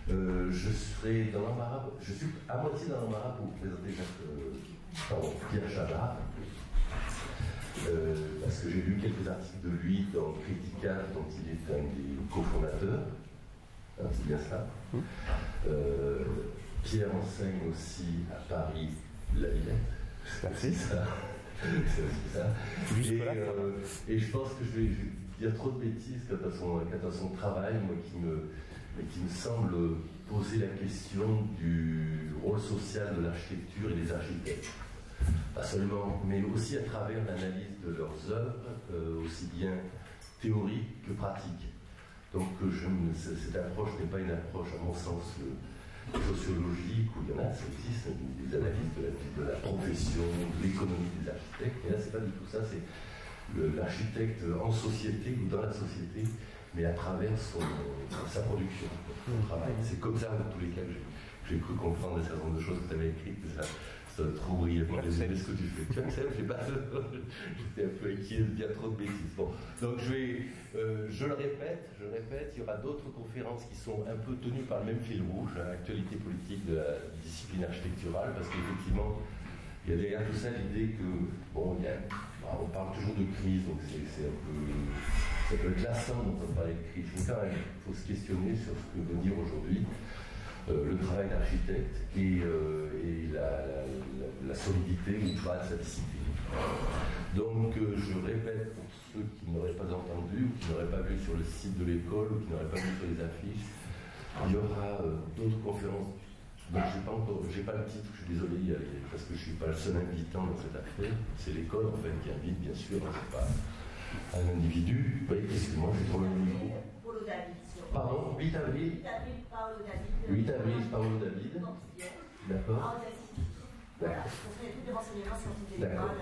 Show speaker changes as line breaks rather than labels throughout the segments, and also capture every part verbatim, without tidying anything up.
Euh, je serai dans l'embarras, je suis à moitié dans l'embarras pour vous présenter Jacques, euh, pardon, Pierre Chabart, euh, parce que j'ai lu quelques articles de lui dans Critica, dont il est un des cofondateurs, hein, c'est bien ça. Mmh. Euh, Pierre enseigne aussi à Paris la Villette, c'est ça. C'est aussi ça. Et, euh, et je pense que je vais, je vais dire trop de bêtises quant à son, quant à son travail, moi qui me, qui me semble poser la question du rôle social de l'architecture et des architectes. Pas seulement, mais aussi à travers l'analyse de leurs œuvres, euh, aussi bien théorique que pratique. Donc je me, cette approche n'est pas une approche, à mon sens, euh, sociologique, où il y en a, ça existe, des analyses de la, de la profession, de l'économie des architectes, et là c'est pas du tout ça, c'est l'architecte en société ou dans la société, mais à travers son, sa production, son travail. C'est comme ça, dans tous les cas, que j'ai cru comprendre un certain nombre de choses que tu avais écrites, ça, ça trop brièvement résumé ce que tu fais. Tu vois, j'ai pas, j'étais un peu inquiet de dire trop de bêtises. Bon, donc je vais, euh, je le répète, je le répète, il y aura d'autres conférences qui sont un peu tenues par le même fil rouge, hein, actualité politique de la discipline architecturale, parce qu'effectivement, il y a derrière tout ça l'idée que, bon, il y a, on parle toujours de crise, donc c'est un peu, c'est un peu glaçant d'entendre parler de crise. Mais quand même, il faut se questionner sur ce que veut dire aujourd'hui euh, le travail d'architecte et, euh, et la, la, la, la solidité ou pas de sa discipline. Donc, euh, je répète pour ceux qui n'auraient pas entendu, ou qui n'auraient pas vu sur le site de l'école, ou qui n'auraient pas vu sur les affiches, il y aura euh, d'autres conférences. Donc j'ai pas encore, j'ai pas le titre, je suis désolé, parce que je suis pas le seul invitant dans cette affaire. C'est l'école en fait qui invite, bien sûr, c'est pas un individu. Oui, excusez-moi, je suis trop loin du micro.
Paulo David.
Pardon, huit avril.
huit avril, Paulo David.
huit avril, Paulo David. D'accord.
Voilà, on fait tous les renseignements sur toutes les écoles.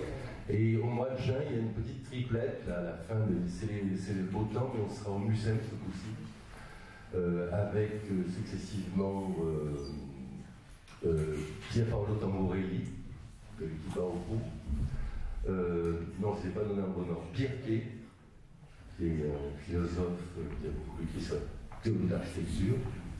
Et au mois de juin, il y a une petite triplette, là, à la fin, de, c'est les, le beau temps, mais on sera au Mucem ce coup-ci. Euh, avec euh, successivement euh, euh, Pier Paolo Tamborelli, de l'équipe Aopo, euh, non, c'est pas donné un bon nom, Pierre Quay, qui est un philosophe euh, qui a beaucoup écrit sur la théorie d'architecture,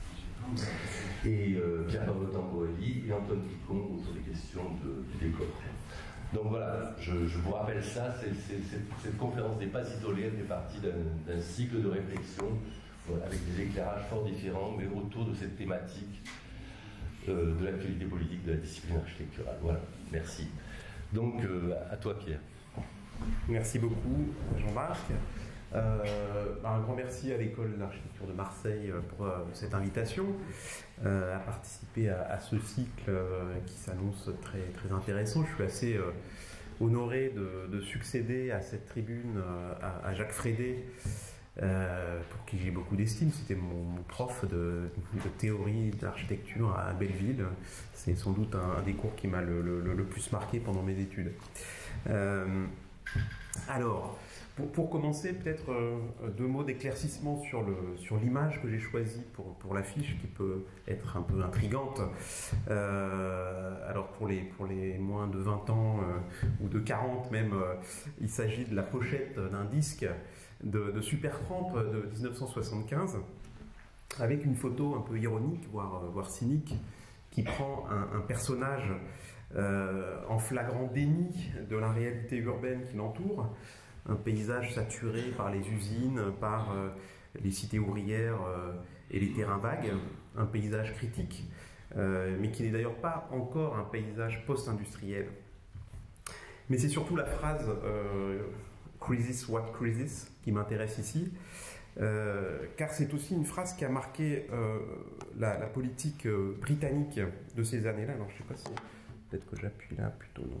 et euh, Pier Paolo Tamborelli et Antoine Picon autour des questions de, du décor. Donc voilà, je, je vous rappelle ça, c'est, c'est, c'est, cette conférence n'est pas isolée, elle fait partie d'un, d'un cycle de réflexion avec des éclairages fort différents, mais autour de cette thématique euh, de l'actualité politique de la discipline architecturale. Voilà, merci. Donc, euh, à toi, Pierre.
Merci beaucoup, Jean-Marc. Euh, un grand merci à l'École d'architecture de Marseille pour euh, cette invitation euh, à participer à, à ce cycle euh, qui s'annonce très, très intéressant. Je suis assez euh, honoré de, de succéder à cette tribune euh, à, à Jacques Frédé, Euh, pour qui j'ai beaucoup d'estime. C'était mon, mon prof de, de théorie d'architecture à Belleville. C'est sans doute un, un des cours qui m'a le, le, le plus marqué pendant mes études. Euh, alors, pour, pour commencer, peut-être euh, deux mots d'éclaircissement sur, le, sur l'image que j'ai choisie pour, pour l'affiche, qui peut être un peu intrigante. Euh, alors, pour les, pour les moins de vingt ans, euh, ou de quarante même, euh, il s'agit de la pochette d'un disque de, de Supertramp de dix-neuf cent soixante-quinze, avec une photo un peu ironique, voire, voire cynique, qui prend un, un personnage euh, en flagrant déni de la réalité urbaine qui l'entoure, un paysage saturé par les usines, par euh, les cités ouvrières euh, et les terrains vagues, un paysage critique, euh, mais qui n'est d'ailleurs pas encore un paysage post-industriel. Mais c'est surtout la phrase euh, « Crisis, what crisis ?» qui m'intéresse ici, euh, car c'est aussi une phrase qui a marqué euh, la, la politique euh, britannique de ces années-là. Alors je ne sais pas si... Peut-être que j'appuie là, plutôt non.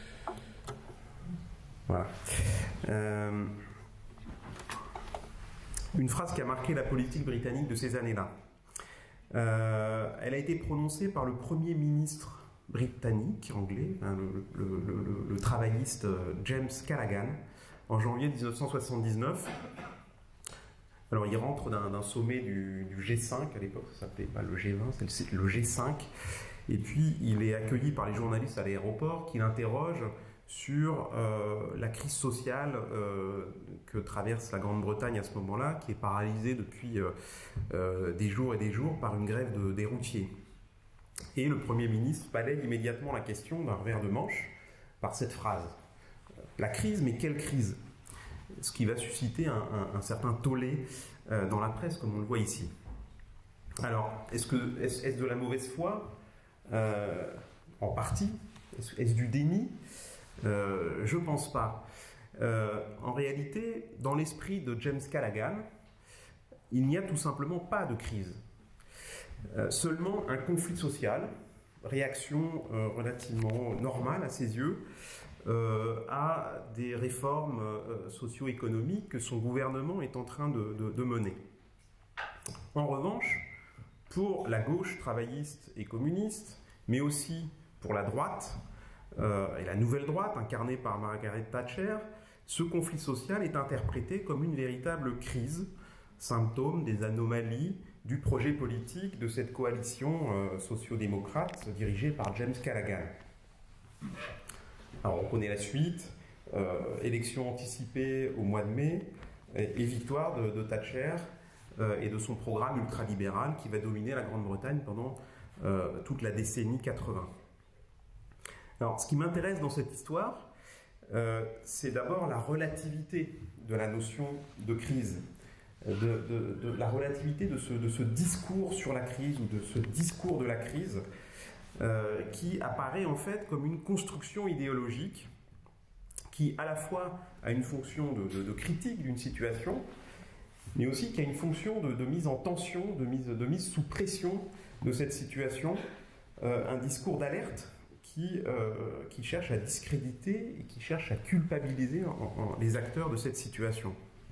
Voilà. Euh, une phrase qui a marqué la politique britannique de ces années-là. Euh, elle a été prononcée par le Premier ministre britannique, anglais, hein, le, le, le, le, le travailliste James Callaghan, en janvier dix-neuf cent soixante-dix-neuf. Alors il rentre d'un, d'un sommet du, du G cinq, à l'époque ça s'appelait pas le G vingt, c'est le, le G cinq, et puis il est accueilli par les journalistes à l'aéroport qui l'interrogent sur euh, la crise sociale euh, que traverse la Grande-Bretagne à ce moment-là, qui est paralysée depuis euh, euh, des jours et des jours par une grève de, des routiers. Et le Premier ministre balaye immédiatement la question d'un revers de manche par cette phrase. La crise, mais quelle crise? Ce qui va susciter un, un, un certain tollé euh, dans la presse, comme on le voit ici. Alors, est-ce que est-ce, est-ce de la mauvaise foi? euh, En partie. Est-ce, est-ce du déni? euh, Je ne pense pas. Euh, en réalité, dans l'esprit de James Callaghan, il n'y a tout simplement pas de crise. Euh, seulement un conflit social, réaction euh, relativement normale à ses yeux, euh, à des réformes euh, socio-économiques que son gouvernement est en train de, de, de mener. En revanche, pour la gauche travailliste et communiste, mais aussi pour la droite, euh, et la nouvelle droite incarnée par Margaret Thatcher, ce conflit social est interprété comme une véritable crise, symptôme des anomalies du projet politique de cette coalition euh, socio-démocrate dirigée par James Callaghan. Alors on connaît la suite, euh, élection anticipée au mois de mai et, et victoire de, de Thatcher euh, et de son programme ultralibéral qui va dominer la Grande-Bretagne pendant euh, toute la décennie quatre-vingts. Alors ce qui m'intéresse dans cette histoire, euh, c'est d'abord la relativité de la notion de crise. De, de, de la relativité de ce, de ce discours sur la crise ou de ce discours de la crise euh, qui apparaît en fait comme une construction idéologique qui à la fois a une fonction de, de, de critique d'une situation mais aussi qui a une fonction de, de mise en tension, de mise, de mise sous pression de cette situation, euh, un discours d'alerte qui, euh, qui cherche à discréditer et qui cherche à culpabiliser en, en, les acteurs de cette situation.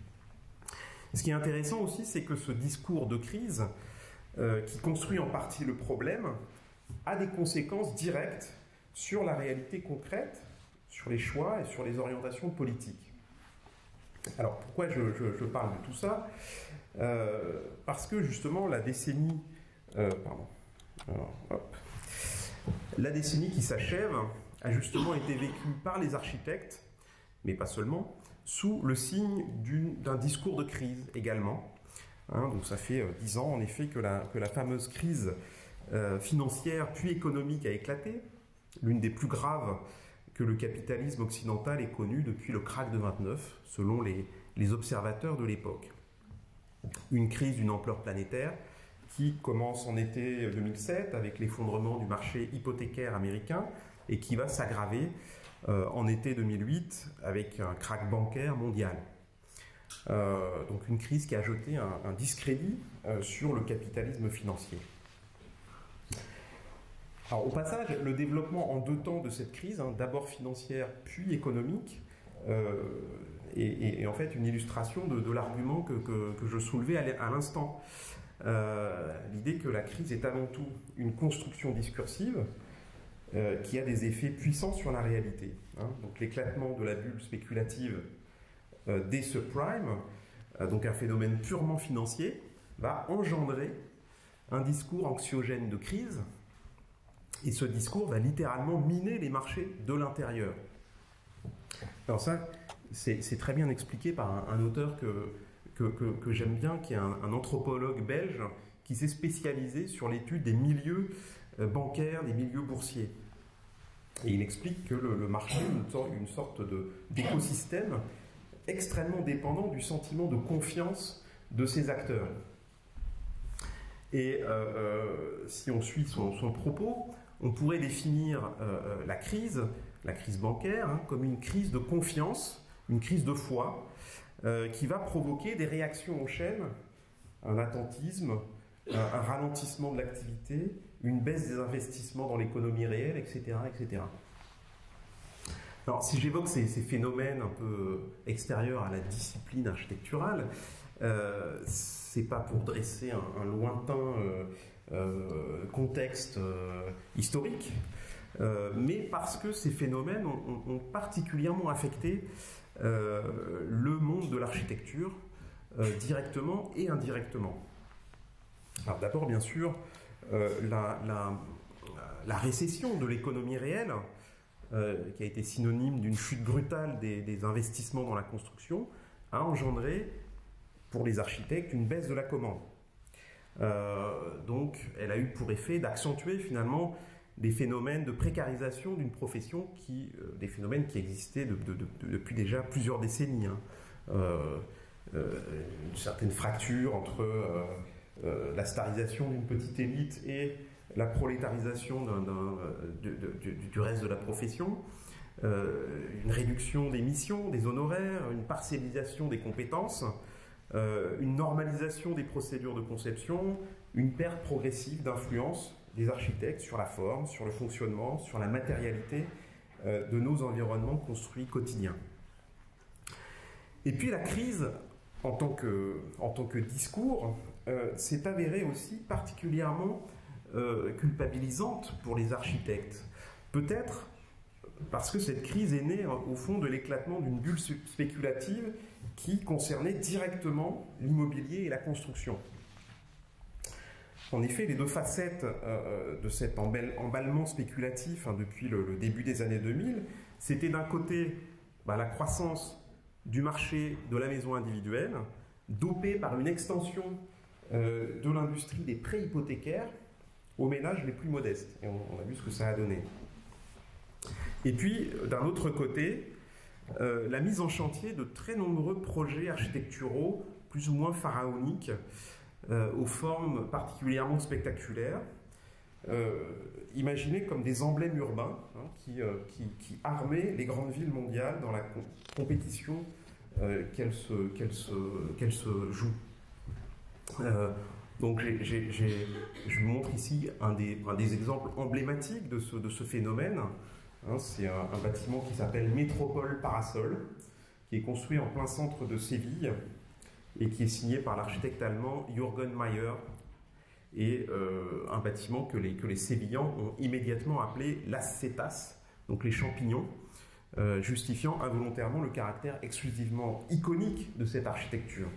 Ce qui est intéressant aussi, c'est que ce discours de crise, euh, qui construit en partie le problème, a des conséquences directes sur la réalité concrète, sur les choix et sur les orientations politiques. Alors, pourquoi je, je, je parle de tout ça? euh, Parce que justement, la décennie, euh, pardon, alors, hop, la décennie qui s'achève a justement été vécue par les architectes, mais pas seulement, sous le signe d'un discours de crise également. Hein, donc ça fait dix ans en effet que la, que la fameuse crise euh, financière puis économique a éclaté, l'une des plus graves que le capitalisme occidental ait connue depuis le krach de vingt-neuf, selon les, les observateurs de l'époque. Une crise d'une ampleur planétaire qui commence en été deux mille sept avec l'effondrement du marché hypothécaire américain et qui va s'aggraver Euh, en été deux mille huit avec un krach bancaire mondial. Euh, donc une crise qui a jeté un, un discrédit euh, sur le capitalisme financier. Alors au passage, le développement en deux temps de cette crise, hein, d'abord financière puis économique, euh, est, est en fait une illustration de, de l'argument que, que, que je soulevais à l'instant. Euh, l'idée que la crise est avant tout une construction discursive Euh, qui a des effets puissants sur la réalité. Hein. Donc l'éclatement de la bulle spéculative euh, des subprimes, euh, donc un phénomène purement financier, va engendrer un discours anxiogène de crise, et ce discours va littéralement miner les marchés de l'intérieur. Alors ça, c'est très bien expliqué par un, un auteur que, que, que, que j'aime bien, qui est un, un anthropologue belge, qui s'est spécialisé sur l'étude des milieux bancaires, des milieux boursiers. Et il explique que le, le marché est une sorte d'écosystème extrêmement dépendant du sentiment de confiance de ses acteurs. Et euh, euh, si on suit son, son propos, on pourrait définir euh, la crise, la crise bancaire, hein, comme une crise de confiance, une crise de foi, euh, qui va provoquer des réactions en chaîne, un attentisme, un, un ralentissement de l'activité, une baisse des investissements dans l'économie réelle, et cetera, et cetera. Alors, si j'évoque ces, ces phénomènes un peu extérieurs à la discipline architecturale, euh, c'est pas pour dresser un, un lointain euh, euh, contexte euh, historique, euh, mais parce que ces phénomènes ont, ont particulièrement affecté euh, le monde de l'architecture, euh, directement et indirectement. Alors d'abord, bien sûr, euh, la, la, la récession de l'économie réelle euh, qui a été synonyme d'une chute brutale des, des investissements dans la construction, a engendré pour les architectes une baisse de la commande. Euh, donc elle a eu pour effet d'accentuer finalement des phénomènes de précarisation d'une profession, qui, euh, des phénomènes qui existaient de, de, de, depuis déjà plusieurs décennies. Hein. Euh, euh, une certaine fracture entre euh, euh, la starisation d'une petite élite et la prolétarisation d'un, d'un, de, de, de, du reste de la profession, euh, une réduction des missions, des honoraires, une parcellisation des compétences, euh, une normalisation des procédures de conception, une perte progressive d'influence des architectes sur la forme, sur le fonctionnement, sur la matérialité euh, de nos environnements construits quotidiens. Et puis la crise, en tant que, en tant que discours, euh, s'est avérée aussi particulièrement euh, culpabilisante pour les architectes. Peut-être parce que cette crise est née, au fond, de l'éclatement d'une bulle spéculative qui concernait directement l'immobilier et la construction. En effet, les deux facettes euh, de cet emballement spéculatif, hein, depuis le, le début des années deux mille, c'était d'un côté bah, la croissance du marché de la maison individuelle, dopée par une extension euh, de l'industrie des prêts hypothécaires aux ménages les plus modestes. Et on, on a vu ce que ça a donné. Et puis, d'un autre côté, euh, la mise en chantier de très nombreux projets architecturaux plus ou moins pharaoniques, euh, aux formes particulièrement spectaculaires, euh, imaginés comme des emblèmes urbains, hein, qui, euh, qui, qui armaient les grandes villes mondiales dans la com- compétition euh, qu'elles se, qu'elles se, qu'elles se jouent. Euh, donc j'ai, j'ai, j'ai, je vous montre ici un des, un des exemples emblématiques de ce, de ce phénomène. Hein, c'est un, un bâtiment qui s'appelle Métropole Parasol, qui est construit en plein centre de Séville et qui est signé par l'architecte allemand Jürgen Mayer, et euh, un bâtiment que les, que les Sévillans ont immédiatement appelé Las Setas, donc les champignons, euh, justifiant involontairement le caractère exclusivement iconique de cette architecture.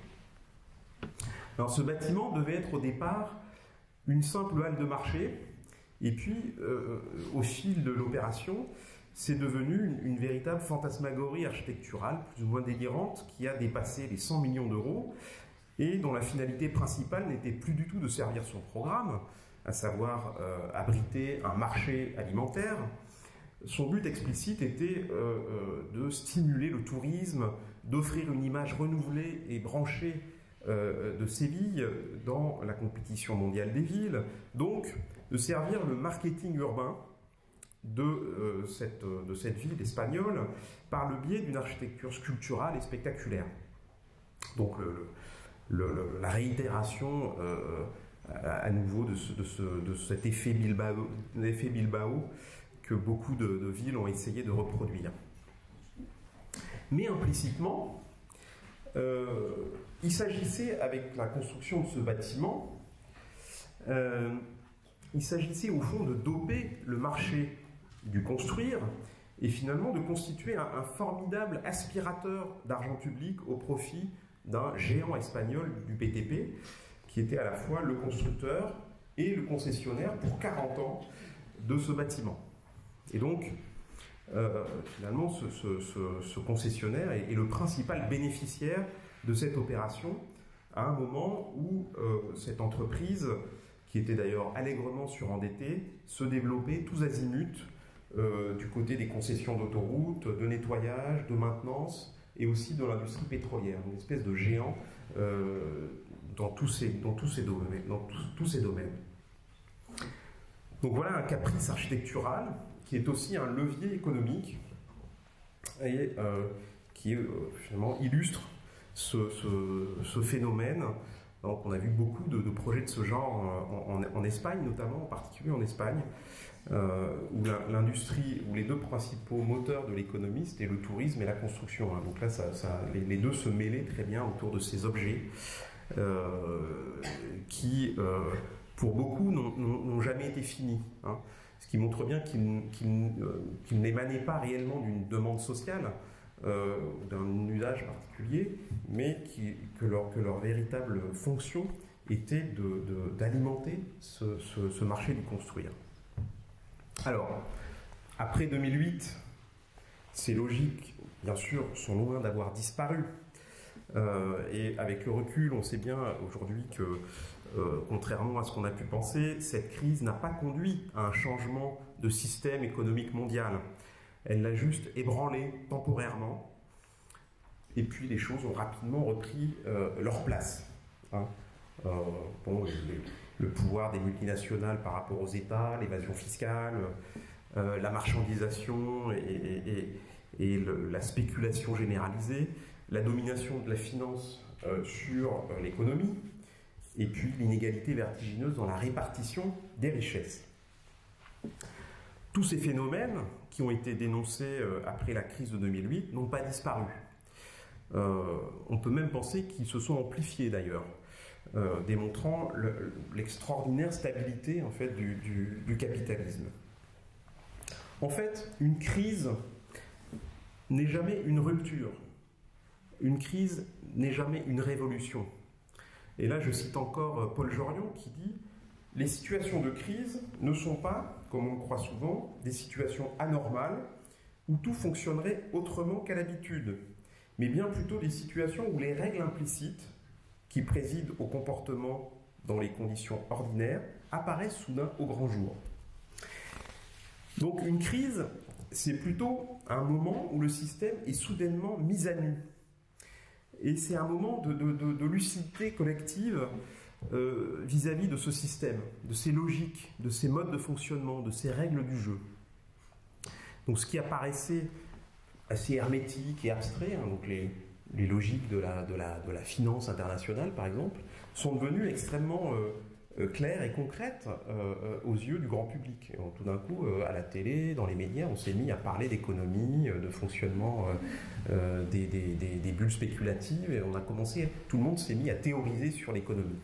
Alors ce bâtiment devait être au départ une simple halle de marché, et puis euh, au fil de l'opération, c'est devenu une, une véritable fantasmagorie architecturale, plus ou moins délirante, qui a dépassé les cent millions d'euros, et dont la finalité principale n'était plus du tout de servir son programme, à savoir euh, abriter un marché alimentaire. Son but explicite était euh, euh, de stimuler le tourisme, d'offrir une image renouvelée et branchée euh, de Séville dans la compétition mondiale des villes, donc de servir le marketing urbain de, euh, cette, de cette ville espagnole par le biais d'une architecture sculpturale et spectaculaire. Donc le, le Le, le, la réitération euh, à, à nouveau de, ce, de, ce, de cet effet Bilbao, l'effet Bilbao que beaucoup de, de villes ont essayé de reproduire. Mais implicitement, euh, il s'agissait, avec la construction de ce bâtiment, euh, il s'agissait au fond de doper le marché du construire et finalement de constituer un, un formidable aspirateur d'argent public au profit d'un géant espagnol du B T P, qui était à la fois le constructeur et le concessionnaire pour quarante ans de ce bâtiment. Et donc, euh, finalement, ce, ce, ce, ce concessionnaire est, est le principal bénéficiaire de cette opération, à un moment où euh, cette entreprise, qui était d'ailleurs allègrement surendettée, se développait tous azimuts euh, du côté des concessions d'autoroutes, de nettoyage, de maintenance, et aussi de l'industrie pétrolière, une espèce de géant euh, dans, tous ces, dans, tous ces domaines, dans tous, tous ces domaines. Donc voilà un caprice architectural qui est aussi un levier économique et euh, qui euh, finalement illustre ce, ce, ce phénomène. Donc on a vu beaucoup de, de projets de ce genre en, en, en Espagne, notamment, en particulier en Espagne, Euh, où l'industrie, où les deux principaux moteurs de l'économie, c'était le tourisme et la construction. Hein. Donc là, ça, ça, les, les deux se mêlaient très bien autour de ces objets euh, qui, euh, pour beaucoup, n'ont jamais été finis. Hein. Ce qui montre bien qu'ils qu'ils, euh, qu'ils n'émanaient pas réellement d'une demande sociale, euh, d'un usage particulier, mais qui, que, leur, que leur véritable fonction était d'alimenter ce, ce, ce marché du construire. Alors, Après deux mille huit, ces logiques, bien sûr, sont loin d'avoir disparu. Euh, et avec le recul, on sait bien aujourd'hui que, euh, contrairement à ce qu'on a pu penser, cette crise n'a pas conduit à un changement de système économique mondial. Elle l'a juste ébranlé temporairement. Et puis les choses ont rapidement repris euh, leur place. Hein. Euh, bon, les, le pouvoir des multinationales par rapport aux États, l'évasion fiscale, euh, la marchandisation et, et, et, et le, la spéculation généralisée, la domination de la finance euh, sur euh, l'économie, et puis l'inégalité vertigineuse dans la répartition des richesses. Tous ces phénomènes qui ont été dénoncés euh, après la crise de deux mille huit n'ont pas disparu. Euh, on peut même penser qu'ils se sont amplifiés d'ailleurs, euh, démontrant le, l'extraordinaire stabilité en fait, du, du, du capitalisme. En fait, une crise n'est jamais une rupture. Une crise n'est jamais une révolution. Et là, je cite encore Paul Jorion qui dit « Les situations de crise ne sont pas, comme on le croit souvent, des situations anormales où tout fonctionnerait autrement qu'à l'habitude, mais bien plutôt des situations où les règles implicites qui président au comportement dans les conditions ordinaires apparaissent soudain au grand jour. » Donc une crise, c'est plutôt un moment où le système est soudainement mis à nu. Et c'est un moment de, de, de, de lucidité collective euh, vis-à-vis de ce système, de ses logiques, de ses modes de fonctionnement, de ses règles du jeu. Donc ce qui apparaissait assez hermétique et abstrait, hein, donc les, les logiques de la, de, la, de la finance internationale par exemple, sont devenues extrêmement euh, euh, claires et concrètes euh, euh, aux yeux du grand public. Et donc, tout d'un coup, euh, à la télé, dans les médias, on s'est mis à parler d'économie, euh, de fonctionnement euh, euh, des, des, des, des bulles spéculatives, et on a commencé, tout le monde s'est mis à théoriser sur l'économie.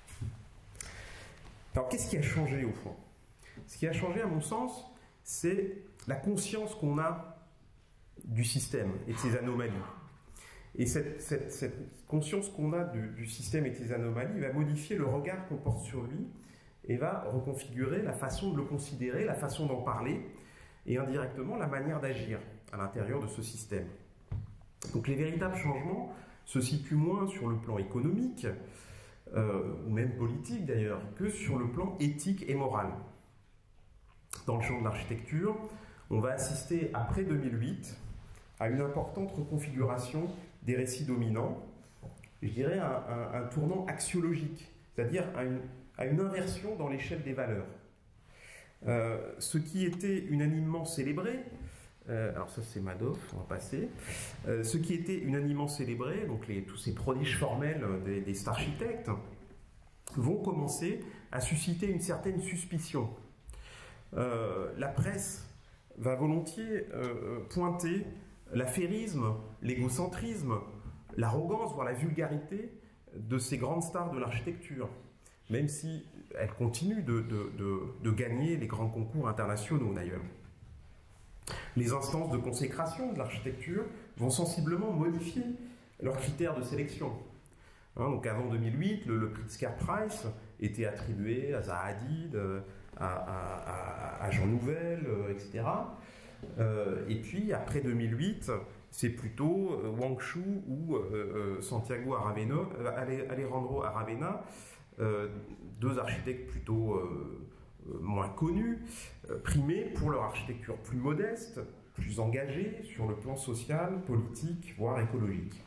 Alors qu'est-ce qui a changé au fond? Ce qui a changé à mon sens, c'est la conscience qu'on a du système et de ses anomalies. Et cette, cette, cette conscience qu'on a du, du système et de ses anomalies va modifier le regard qu'on porte sur lui et va reconfigurer la façon de le considérer, la façon d'en parler et indirectement la manière d'agir à l'intérieur de ce système. Donc les véritables changements se situent moins sur le plan économique, euh, ou même politique d'ailleurs, que sur le plan éthique et moral. Dans le champ de l'architecture, on va assister après deux mille huit à une importante reconfiguration des récits dominants, je dirais un, un, un tournant axiologique, c'est-à-dire à une, à une inversion dans l'échelle des valeurs. Euh, ce qui était unanimement célébré, euh, alors ça c'est Madoff, on va passer, euh, ce qui était unanimement célébré, donc les, tous ces prodiges formels des, des architectes, vont commencer à susciter une certaine suspicion. Euh, la presse va volontiers euh, pointer l'affairisme, l'égocentrisme, l'arrogance, voire la vulgarité de ces grandes stars de l'architecture, même si elles continuent de, de, de, de gagner les grands concours internationaux d'ailleurs. Les instances de consécration de l'architecture vont sensiblement modifier leurs critères de sélection. Hein, donc avant deux mille huit, le, le Pritzker Prize était attribué à Zaha Hadid, à, à, à, à Jean Nouvel, euh, et cetera. Euh, et puis après deux mille huit, c'est plutôt euh, Wang Shu ou euh, Santiago Aravena, euh, Alejandro Aravena, euh, deux architectes plutôt euh, moins connus, euh, primés pour leur architecture plus modeste, plus engagée sur le plan social, politique, voire écologique.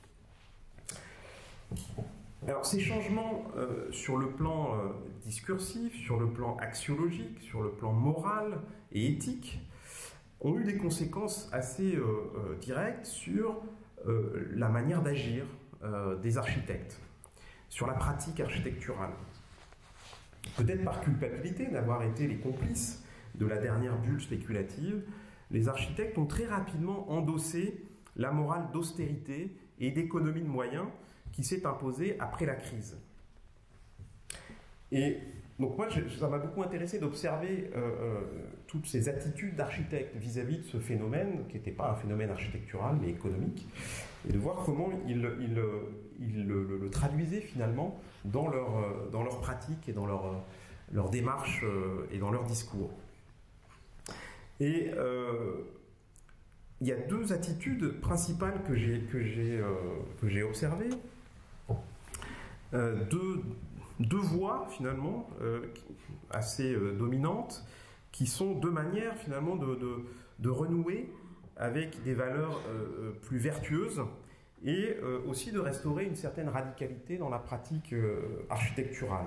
Alors ces changements euh, sur le plan euh, discursif, sur le plan axiologique, sur le plan moral et éthique, ont eu des conséquences assez euh, euh, directes sur euh, la manière d'agir euh, des architectes, sur la pratique architecturale. Peut-être par culpabilité d'avoir été les complices de la dernière bulle spéculative, les architectes ont très rapidement endossé la morale d'austérité et d'économie de moyens qui s'est imposée après la crise. Et donc moi, je, ça m'a beaucoup intéressé d'observer euh, euh, toutes ces attitudes d'architectes vis-à-vis de ce phénomène, qui n'était pas un phénomène architectural, mais économique, et de voir comment ils, ils, ils le, le, le traduisaient finalement dans leur, euh, dans leur pratique et dans leur, euh, leur démarche euh, et dans leur discours. Et euh, il y a deux attitudes principales que j'ai que j'ai euh, que j'ai observées, euh, deux, deux voies finalement euh, assez euh, dominantes, qui sont deux manières finalement de, de, de renouer avec des valeurs euh, plus vertueuses et euh, aussi de restaurer une certaine radicalité dans la pratique euh, architecturale.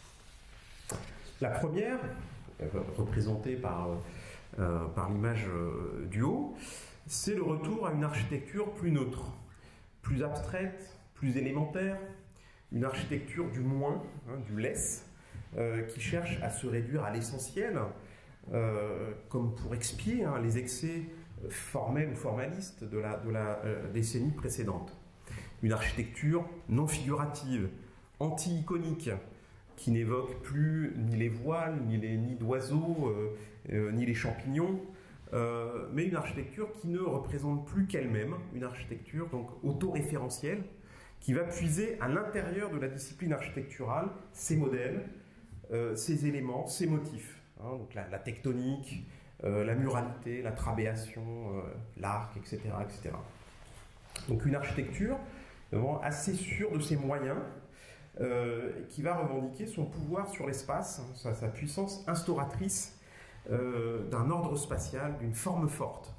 La première, euh, représentée par, euh, par l'image euh, du haut, c'est le retour à une architecture plus neutre, plus abstraite, plus élémentaire, une architecture du moins, hein, du less, euh, qui cherche à se réduire à l'essentiel, euh, comme pour expier hein, les excès formels ou formalistes de la, de la euh, décennie précédente. Une architecture non figurative, anti-iconique, qui n'évoque plus ni les voiles, ni les nids d'oiseaux, euh, euh, ni les champignons, euh, mais une architecture qui ne représente plus qu'elle-même, une architecture donc autoréférentielle, qui va puiser à l'intérieur de la discipline architecturale ses modèles, euh, ses éléments, ses motifs. Hein, donc la, la tectonique, euh, la muralité, la trabéation, euh, l'arc, et cetera, et cetera. Donc une architecture vraiment assez sûre de ses moyens, euh, qui va revendiquer son pouvoir sur l'espace, hein, sa, sa puissance instauratrice euh, d'un ordre spatial, d'une forme forte.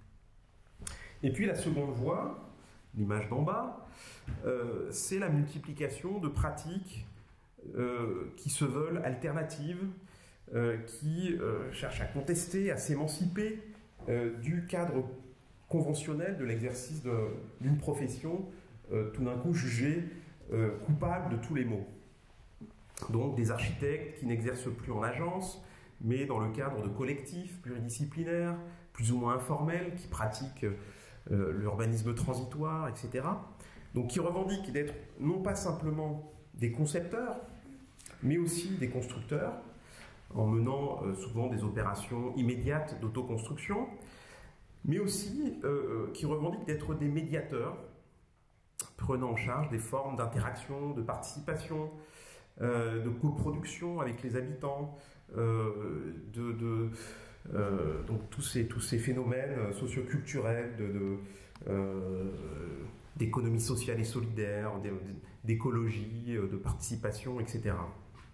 Et puis la seconde voie, l'image d'en bas, euh, c'est la multiplication de pratiques euh, qui se veulent alternatives, euh, qui euh, cherchent à contester, à s'émanciper euh, du cadre conventionnel de l'exercice d'une profession euh, tout d'un coup jugée euh, coupable de tous les maux. Donc des architectes qui n'exercent plus en agence, mais dans le cadre de collectifs pluridisciplinaires, plus ou moins informels, qui pratiquent euh, l'urbanisme transitoire, et cetera. Donc qui revendiquent d'être non pas simplement des concepteurs, mais aussi des constructeurs, en menant euh, souvent des opérations immédiates d'autoconstruction, mais aussi euh, qui revendiquent d'être des médiateurs, prenant en charge des formes d'interaction, de participation, euh, de coproduction avec les habitants, euh, de, de, euh, donc tous ces, tous ces phénomènes socioculturels de, de, euh, d'économie sociale et solidaire, d'écologie, de participation, et cetera.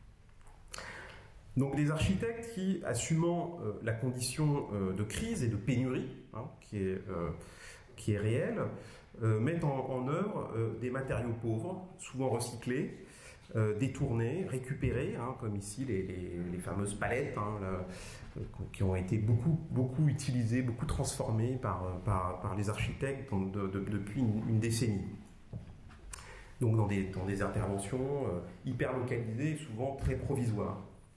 Donc des architectes qui, assumant euh, la condition euh, de crise et de pénurie, hein, qui, est, euh, qui est réelle, euh, mettent en, en œuvre euh, des matériaux pauvres, souvent recyclés, euh, détournés, récupérés, hein, comme ici les, les, les fameuses palettes, hein, là, euh, qui ont été beaucoup, beaucoup utilisées, beaucoup transformées par, par, par les architectes donc de, de, depuis une, une décennie. Donc dans des, dans des interventions euh, hyper localisées, souvent très provisoires.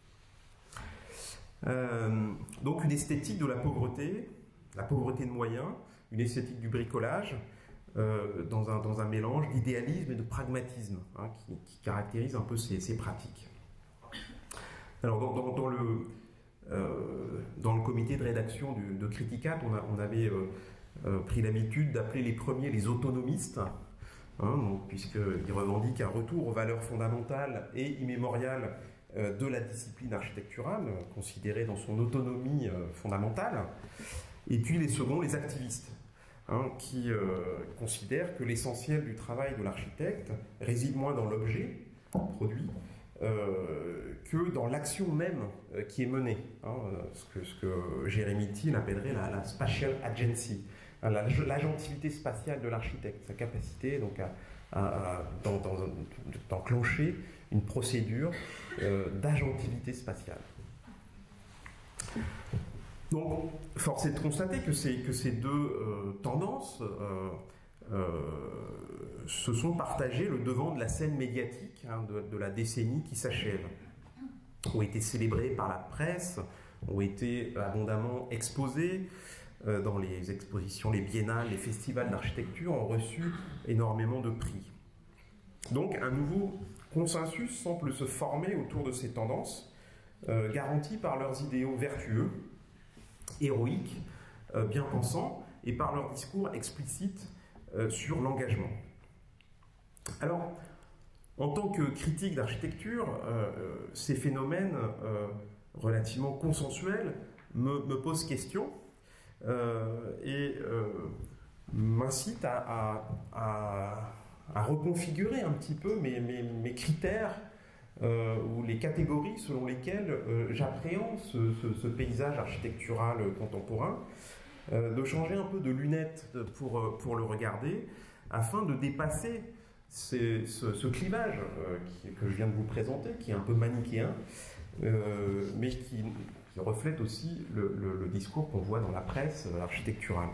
Euh, donc une esthétique de la pauvreté, la pauvreté de moyens, une esthétique du bricolage, euh, dans, un, dans un mélange d'idéalisme et de pragmatisme, hein, qui, qui caractérise un peu ces, ces pratiques. Alors dans, dans, dans, le, euh, dans le comité de rédaction du, de Criticat, on, a, on avait euh, euh, pris l'habitude d'appeler les premiers les autonomistes, hein, puisqu'ils revendiquent un retour aux valeurs fondamentales et immémoriales de la discipline architecturale, considérée dans son autonomie euh, fondamentale, et puis les seconds, les activistes, hein, qui euh, considèrent que l'essentiel du travail de l'architecte réside moins dans l'objet produit euh, que dans l'action même euh, qui est menée, hein, ce que, ce que Jérémy Thiel appellerait la, la spatial agency, hein, l'agentivité spatiale de l'architecte, sa capacité donc à, à, à dans, dans, d'enclencher une procédure euh, d'agentivité spatiale. Donc, force est de constater que ces, que ces deux euh, tendances euh, euh, se sont partagées le devant de la scène médiatique, hein, de, de la décennie qui s'achève, ont été célébrées par la presse, ont été abondamment exposées euh, dans les expositions, les biennales, les festivals d'architecture, ont reçu énormément de prix. Donc, un nouveau consensus semble se former autour de ces tendances, euh, garanties par leurs idéaux vertueux, héroïques, euh, bien pensants, et par leur discours explicite euh, sur l'engagement. Alors, en tant que critique d'architecture, euh, ces phénomènes euh, relativement consensuels me, me pose question euh, et euh, m'incite à, à, à, à reconfigurer un petit peu mes, mes, mes critères euh, ou les catégories selon lesquelles euh, j'appréhende ce, ce, ce paysage architectural contemporain, euh, de changer un peu de lunettes pour, pour le regarder, afin de dépasser ces, ce, ce clivage euh, qui, que je viens de vous présenter, qui est un peu manichéen, euh, mais qui, qui reflète aussi le, le, le discours qu'on voit dans la presse architecturale.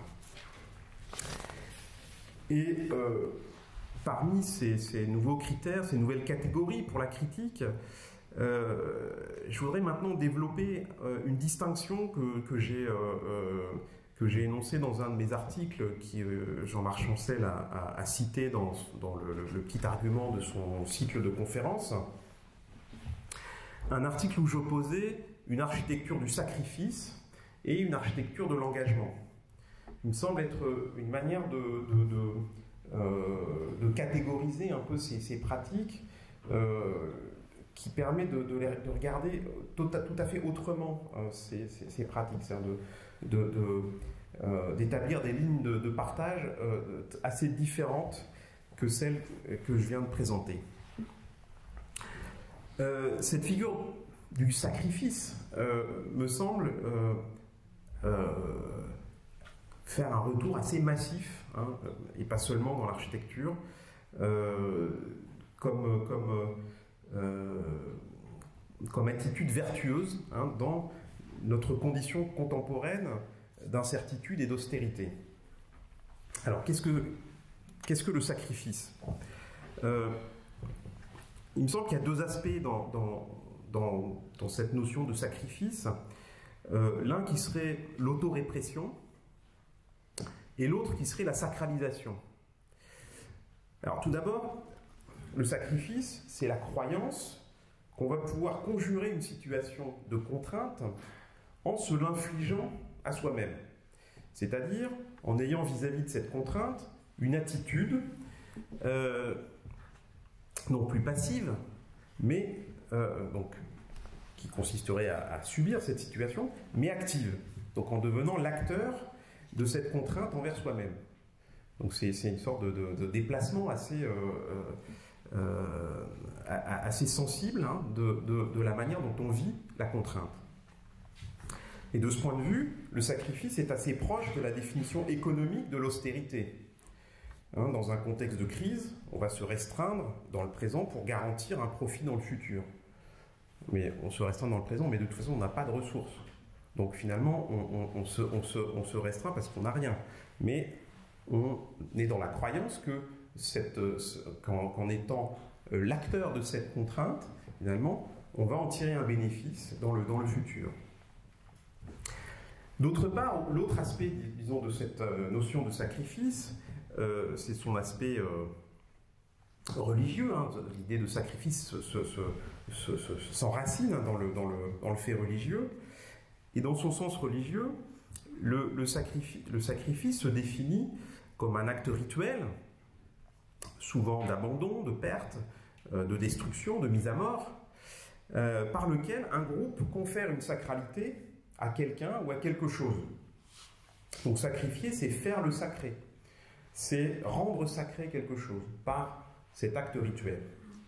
Et euh, parmi ces, ces nouveaux critères, ces nouvelles catégories pour la critique, euh, je voudrais maintenant développer euh, une distinction que, que j'ai euh, euh, que j'ai énoncée dans un de mes articles, qui euh, Jean-Marc Chancel a, a, a cité dans, dans le, le, le petit argument de son cycle de conférences. Un article où j'opposais une architecture du sacrifice et une architecture de l'engagement. Il me semble être une manière de, de, de, euh, de catégoriser un peu ces, ces pratiques euh, qui permet de, de, les, de regarder tout à, tout à fait autrement euh, ces, ces, ces pratiques, c'est-à-dire de, de, de, euh, d'établir des lignes de, de partage euh, assez différentes que celles que je viens de présenter. Euh, cette figure du sacrifice euh, me semble euh, euh, faire un retour assez massif, hein, et pas seulement dans l'architecture, euh, comme, comme, euh, comme attitude vertueuse, hein, dans notre condition contemporaine d'incertitude et d'austérité. Alors, qu'est-ce que, qu'est-ce que le sacrifice ? euh, Il me semble qu'il y a deux aspects dans, dans, dans, dans cette notion de sacrifice. Euh, l'un qui serait l'autorépression, et l'autre qui serait la sacralisation. Alors tout d'abord, le sacrifice, c'est la croyance qu'on va pouvoir conjurer une situation de contrainte en se l'infligeant à soi-même. C'est-à-dire en ayant vis-à-vis de cette contrainte une attitude euh, non plus passive, mais euh, donc, qui consisterait à, à subir cette situation, mais active. Donc en devenant l'acteur de cette contrainte envers soi-même. Donc c'est, c'est une sorte de, de, de déplacement assez, euh, euh, assez sensible, hein, de, de, de la manière dont on vit la contrainte. Et de ce point de vue, le sacrifice est assez proche de la définition économique de l'austérité. Hein, dans un contexte de crise, on va se restreindre dans le présent pour garantir un profit dans le futur. Mais on se restreint dans le présent, mais de toute façon on n'a pas de ressources. Donc finalement, on, on, on, se, on, se, on se restreint parce qu'on n'a rien. Mais on est dans la croyance que cette, qu'en, qu'en étant l'acteur de cette contrainte, finalement, on va en tirer un bénéfice dans le, dans le futur. D'autre part, l'autre aspect, disons, de cette notion de sacrifice, euh, c'est son aspect euh, religieux. Hein. L'idée de sacrifice se, se, se, se, se, s'enracine dans le, dans, le, dans le fait religieux. Et dans son sens religieux, le, le, sacrifice, le sacrifice se définit comme un acte rituel, souvent d'abandon, de perte, euh, de destruction, de mise à mort, euh, par lequel un groupe confère une sacralité à quelqu'un ou à quelque chose. Donc sacrifier, c'est faire le sacré. C'est rendre sacré quelque chose par cet acte rituel.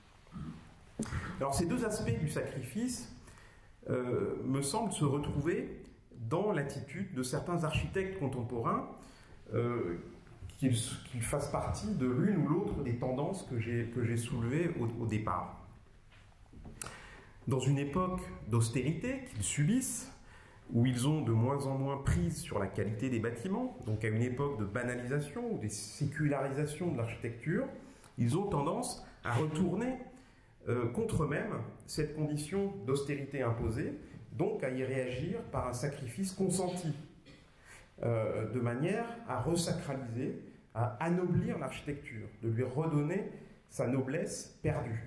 Alors ces deux aspects du sacrifice Euh, me semble se retrouver dans l'attitude de certains architectes contemporains, euh, qu'ils, qu'ils fassent partie de l'une ou l'autre des tendances que j'ai, que j'ai soulevées au, au départ. Dans une époque d'austérité qu'ils subissent, où ils ont de moins en moins prise sur la qualité des bâtiments, donc à une époque de banalisation ou de sécularisation de l'architecture, ils ont tendance à retourner Euh, contre eux-mêmes cette condition d'austérité imposée, donc à y réagir par un sacrifice consenti, euh, de manière à resacraliser, à anoblir l'architecture, de lui redonner sa noblesse perdue.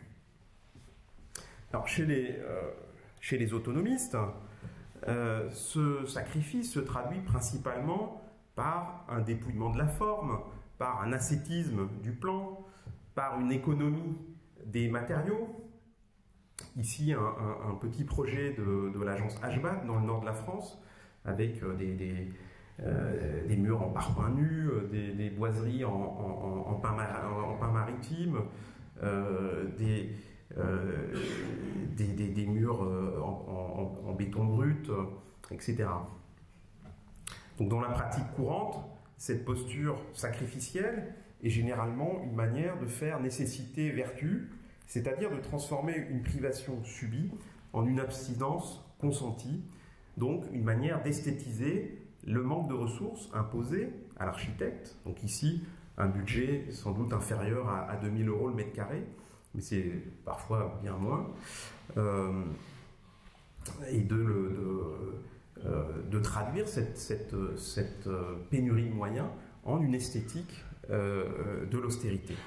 Alors chez les, euh, chez les autonomistes, euh, ce sacrifice se traduit principalement par un dépouillement de la forme, par un ascétisme du plan, par une économie des matériaux. Ici, un, un, un petit projet de, de l'agence H B A T dans le nord de la France avec euh, des, des, euh, des murs en parpaing nu, des, des boiseries en, en, en, pain, mar en pain maritime, euh, des, euh, des, des, des murs en, en, en béton brut, et cetera. Donc dans la pratique courante, cette posture sacrificielle est généralement une manière de faire nécessité-vertu, c'est-à-dire de transformer une privation subie en une abstinence consentie, donc une manière d'esthétiser le manque de ressources imposé à l'architecte. Donc ici, un budget sans doute inférieur à, à deux mille euros le mètre carré, mais c'est parfois bien moins, euh, et de, le, de, euh, de traduire cette, cette, cette pénurie de moyens en une esthétique euh, de l'austérité.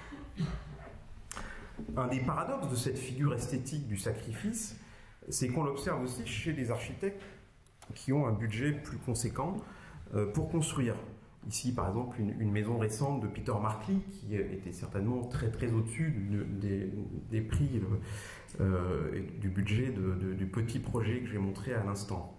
Un des paradoxes de cette figure esthétique du sacrifice, c'est qu'on l'observe aussi chez des architectes qui ont un budget plus conséquent euh, pour construire. Ici, par exemple, une, une maison récente de Peter Markley, qui était certainement très très au-dessus des, des prix euh, du budget de, de, du petit projet que j'ai montré à l'instant.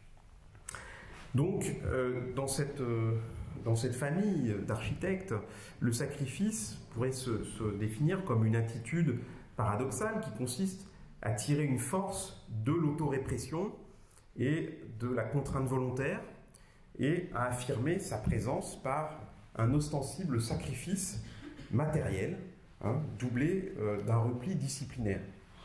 Donc, euh, dans, cette, euh, dans cette famille d'architectes, le sacrifice pourrait se, se définir comme une attitude paradoxale qui consiste à tirer une force de l'autorépression et de la contrainte volontaire et à affirmer sa présence par un ostensible sacrifice matériel, hein, doublé euh, d'un repli disciplinaire.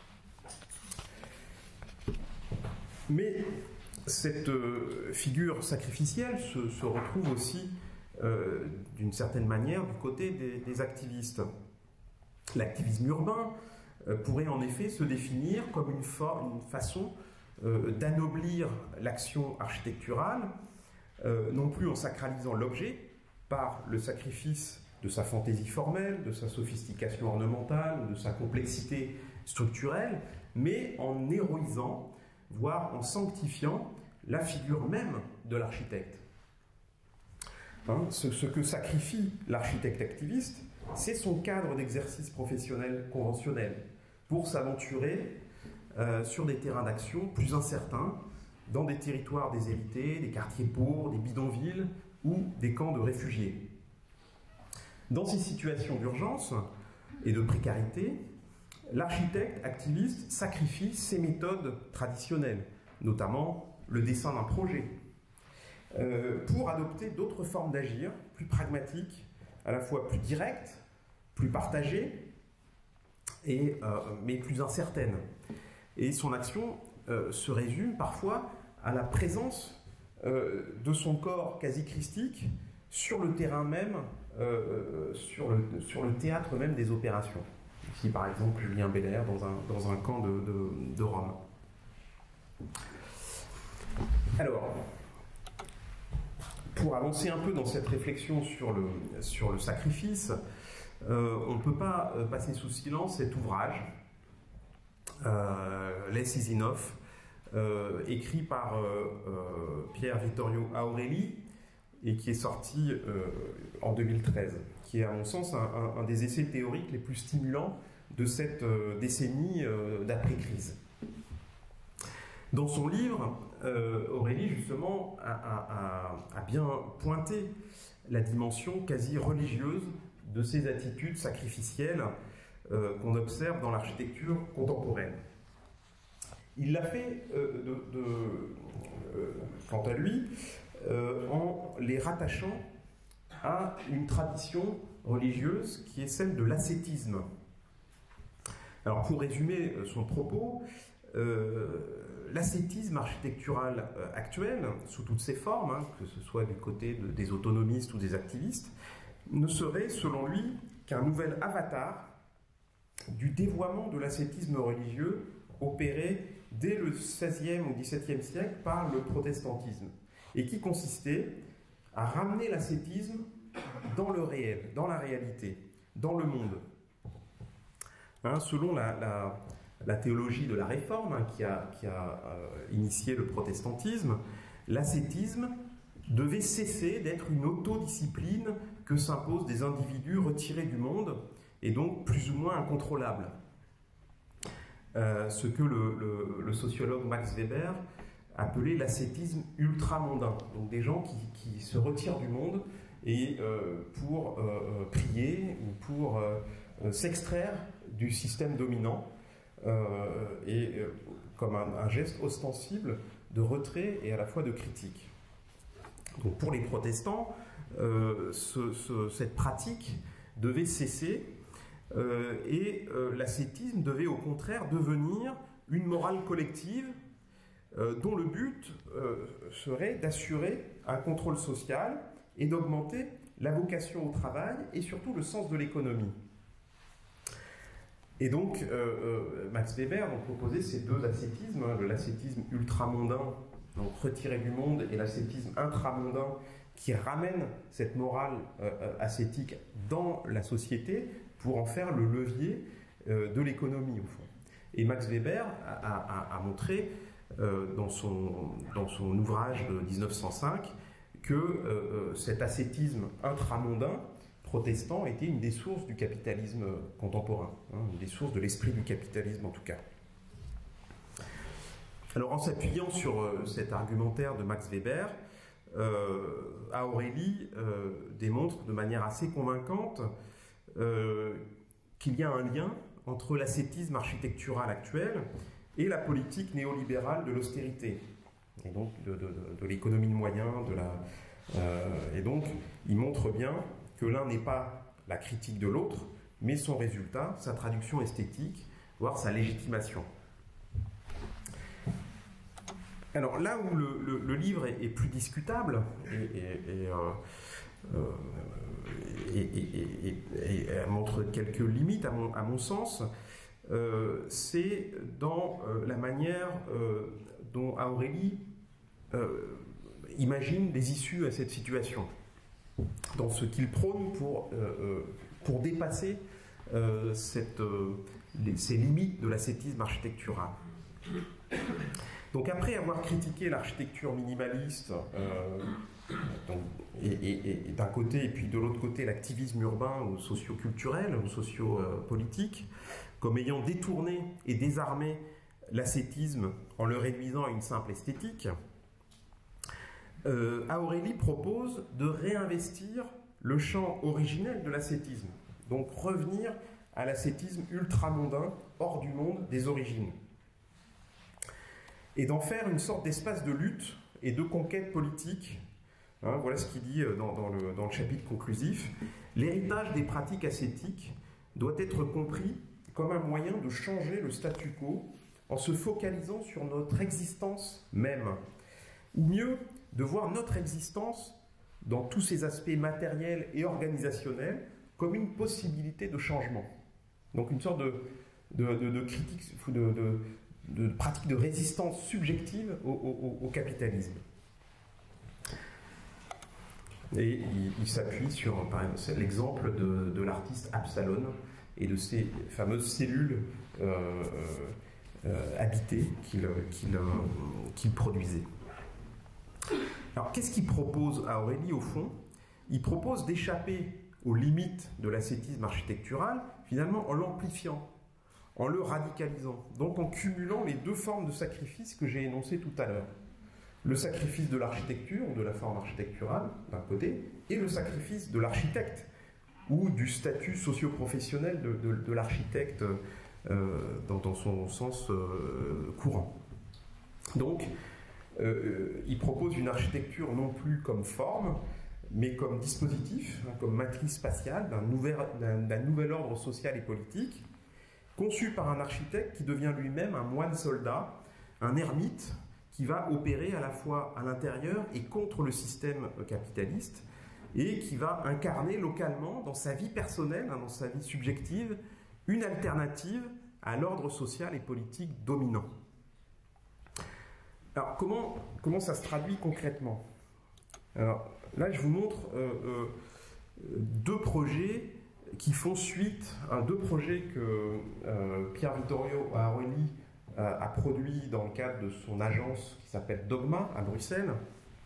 Mais cette euh, figure sacrificielle se, se retrouve aussi euh, d'une certaine manière du côté des, des activistes. L'activisme urbain euh, pourrait en effet se définir comme une, une façon euh, d'anoblir l'action architecturale, euh, non plus en sacralisant l'objet par le sacrifice de sa fantaisie formelle, de sa sophistication ornementale, de sa complexité structurelle, mais en héroïsant, voire en sanctifiant la figure même de l'architecte. Hein, ce, ce que sacrifie l'architecte activiste, c'est son cadre d'exercice professionnel conventionnel pour s'aventurer euh, sur des terrains d'action plus incertains, dans des territoires déshérités, des quartiers pauvres, des bidonvilles ou des camps de réfugiés. Dans ces situations d'urgence et de précarité, l'architecte activiste sacrifie ses méthodes traditionnelles, notamment le dessin d'un projet, euh, pour adopter d'autres formes d'agir, plus pragmatiques, à la fois plus directes, plus partagées, et, euh, mais plus incertaines. Et son action euh, se résume parfois à la présence euh, de son corps quasi christique sur le terrain même, euh, sur, le, sur le théâtre même des opérations. Ici, par exemple, Julien Belair dans un, dans un camp de, de, de Rome. Alors, pour avancer un peu dans cette réflexion sur le, sur le sacrifice, euh, on ne peut pas passer sous silence cet ouvrage, euh, Less is Enough, euh, écrit par euh, euh, Pierre Vittorio Aureli et qui est sorti euh, en deux mille treize, qui est à mon sens un, un, un des essais théoriques les plus stimulants de cette euh, décennie euh, d'après-crise. Dans son livre, euh, Aureli justement a, a, a, a bien pointé la dimension quasi religieuse de ces attitudes sacrificielles euh, qu'on observe dans l'architecture contemporaine. Il l'a fait, euh, de, de, euh, quant à lui, euh, en les rattachant à une tradition religieuse qui est celle de l'ascétisme. Alors pour résumer son propos, euh, l'ascétisme architectural actuel, sous toutes ses formes, hein, que ce soit du côté de, des autonomistes ou des activistes, ne serait selon lui qu'un nouvel avatar du dévoiement de l'ascétisme religieux opéré dès le seizième ou dix-septième siècle par le protestantisme, et qui consistait à ramener l'ascétisme dans le réel, dans la réalité, dans le monde. Hein, selon la, la, la théologie de la Réforme, hein, qui a, qui a euh, initié le protestantisme, l'ascétisme devait cesser d'être une autodiscipline que s'imposent des individus retirés du monde et donc plus ou moins incontrôlables. Euh, ce que le, le, le sociologue Max Weber appelé l'ascétisme ultramondain. Donc des gens qui, qui se retirent du monde et euh, pour euh, prier ou pour euh, s'extraire du système dominant euh, et euh, comme un, un geste ostensible de retrait et à la fois de critique. Donc pour les protestants, euh, ce, ce, cette pratique devait cesser euh, et euh, l'ascétisme devait au contraire devenir une morale collective euh, dont le but euh, serait d'assurer un contrôle social et d'augmenter la vocation au travail et surtout le sens de l'économie. Et donc, euh, euh, Max Weber donc, proposait ces deux ascétismes, hein, l'ascétisme ultramondain, donc retiré du monde, et l'ascétisme intramondain, qui ramène cette morale euh, ascétique dans la société pour en faire le levier euh, de l'économie, au fond. Et Max Weber a, a, a montré euh, dans, son, dans son ouvrage de mille neuf cent cinq que euh, cet ascétisme intramondain protestant était une des sources du capitalisme contemporain, hein, une des sources de l'esprit du capitalisme en tout cas. Alors en s'appuyant sur euh, cet argumentaire de Max Weber, euh, Aurélie euh, démontre de manière assez convaincante euh, qu'il y a un lien entre l'ascétisme architectural actuel et la politique néolibérale de l'austérité, et donc de, de, de, de l'économie de moyens, de la, euh, et donc il montre bien que l'un n'est pas la critique de l'autre, mais son résultat, sa traduction esthétique, voire sa légitimation. Alors là où le, le, le livre est, est plus discutable et, et, et, euh, et, et, et, et, et montre quelques limites à mon, à mon sens, euh, c'est dans euh, la manière euh, dont Aurélie euh, imagine des issues à cette situation, dans ce qu'il prône pour, euh, pour dépasser euh, cette, euh, les, ces limites de l'ascétisme architectural. Donc après avoir critiqué l'architecture minimaliste, euh, donc, et, et, et d'un côté, et puis de l'autre côté l'activisme urbain ou socio-culturel ou socio-politique, comme ayant détourné et désarmé l'ascétisme en le réduisant à une simple esthétique, euh, Aurélie propose de réinvestir le champ originel de l'ascétisme, donc revenir à l'ascétisme ultramondain, hors du monde des origines, et d'en faire une sorte d'espace de lutte et de conquête politique. Hein, voilà ce qu'il dit dans, dans, le, dans le chapitre conclusif. L'héritage des pratiques ascétiques doit être compris comme un moyen de changer le statu quo en se focalisant sur notre existence même, ou mieux, de voir notre existence dans tous ses aspects matériels et organisationnels comme une possibilité de changement. Donc une sorte de, de, de, de critique, de, de, de pratique de résistance subjective au, au, au capitalisme. Et il, il s'appuie sur l'exemple de, de l'artiste Absalon et de ces fameuses cellules euh, euh, habitées qu'il qu'il, qu'il produisait. Alors qu'est-ce qu'il propose à Aurélie au fond? Il propose d'échapper aux limites de l'ascétisme architectural, finalement en l'amplifiant, en le radicalisant, donc en cumulant les deux formes de sacrifice que j'ai énoncées tout à l'heure. Le sacrifice de l'architecture, ou de la forme architecturale, d'un côté, et le sacrifice de l'architecte, ou du statut socio-professionnel de, de, de l'architecte euh, dans, dans son sens euh, courant. Donc, euh, il propose une architecture non plus comme forme, mais comme dispositif, hein, comme matrice spatiale d'un nouvel, d'un, d'un nouvel ordre social et politique, conçu par un architecte qui devient lui-même un moine soldat, un ermite, qui va opérer à la fois à l'intérieur et contre le système capitaliste, et qui va incarner localement, dans sa vie personnelle, dans sa vie subjective, une alternative à l'ordre social et politique dominant. Alors, comment, comment ça se traduit concrètement? Alors, là, je vous montre euh, euh, deux projets qui font suite à deux projets que euh, Pierre Vittorio Aurélie euh, a produit dans le cadre de son agence qui s'appelle Dogma à Bruxelles.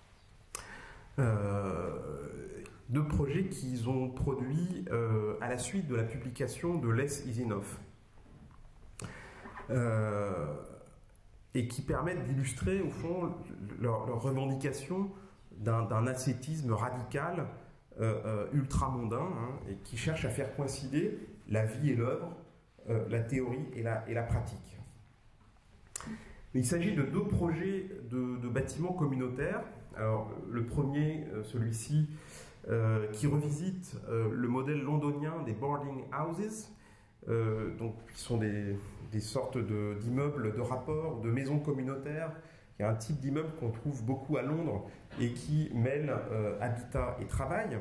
Euh, deux projets qu'ils ont produits euh, à la suite de la publication de Les Isinov. Euh, et qui permettent d'illustrer au fond leur, leur revendication d'un ascétisme radical, euh, euh, ultramondain, hein, et qui cherche à faire coïncider la vie et l'œuvre, euh, la théorie et la, et la pratique. Il s'agit de deux projets de, de bâtiments communautaires. Alors, le premier, celui-ci, euh, qui revisite euh, le modèle londonien des boarding houses, euh, donc, qui sont des, des sortes d'immeubles de, de rapport, de maisons communautaires. Il y a un type d'immeuble qu'on trouve beaucoup à Londres et qui mêle euh, habitat et travail.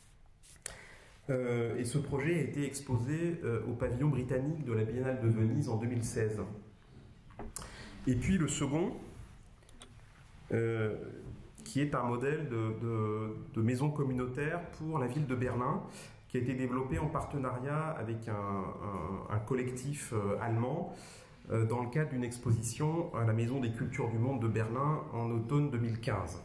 Euh, et ce projet a été exposé euh, au pavillon britannique de la Biennale de Venise en deux mille seize. Et puis le second, euh, qui est un modèle de, de, de maison communautaire pour la ville de Berlin, qui a été développé en partenariat avec un, un, un collectif euh, allemand, euh, dans le cadre d'une exposition à la Maison des Cultures du Monde de Berlin en automne deux mille quinze.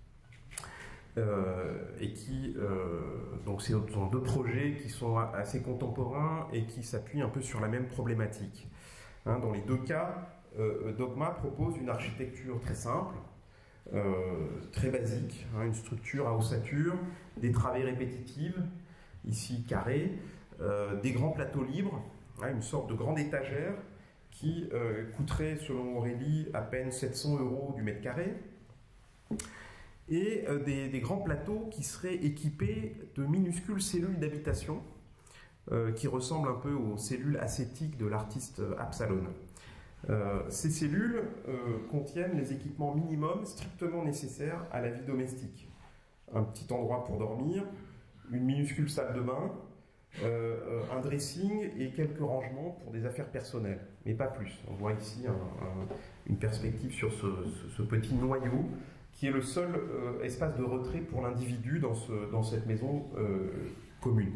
Euh, et qui, euh, donc ce sont deux projets qui sont assez contemporains et qui s'appuient un peu sur la même problématique. Hein, dans les deux cas, euh, Dogma propose une architecture très simple, euh, très basique, hein, une structure à ossature, des travées répétitives, ici carrées, euh, des grands plateaux libres, hein, une sorte de grande étagère qui euh, coûterait, selon Aurélie, à peine sept cents euros du mètre carré, et euh, des, des grands plateaux qui seraient équipés de minuscules cellules d'habitation euh, qui ressemblent un peu aux cellules ascétiques de l'artiste Absalon. Euh, ces cellules euh, contiennent les équipements minimums strictement nécessaires à la vie domestique. Un petit endroit pour dormir, une minuscule salle de bain, euh, un dressing et quelques rangements pour des affaires personnelles, mais pas plus. On voit ici un, un, une perspective sur ce, ce, ce petit noyau qui est le seul euh, espace de retrait pour l'individu dans, ce, dans cette maison euh, commune.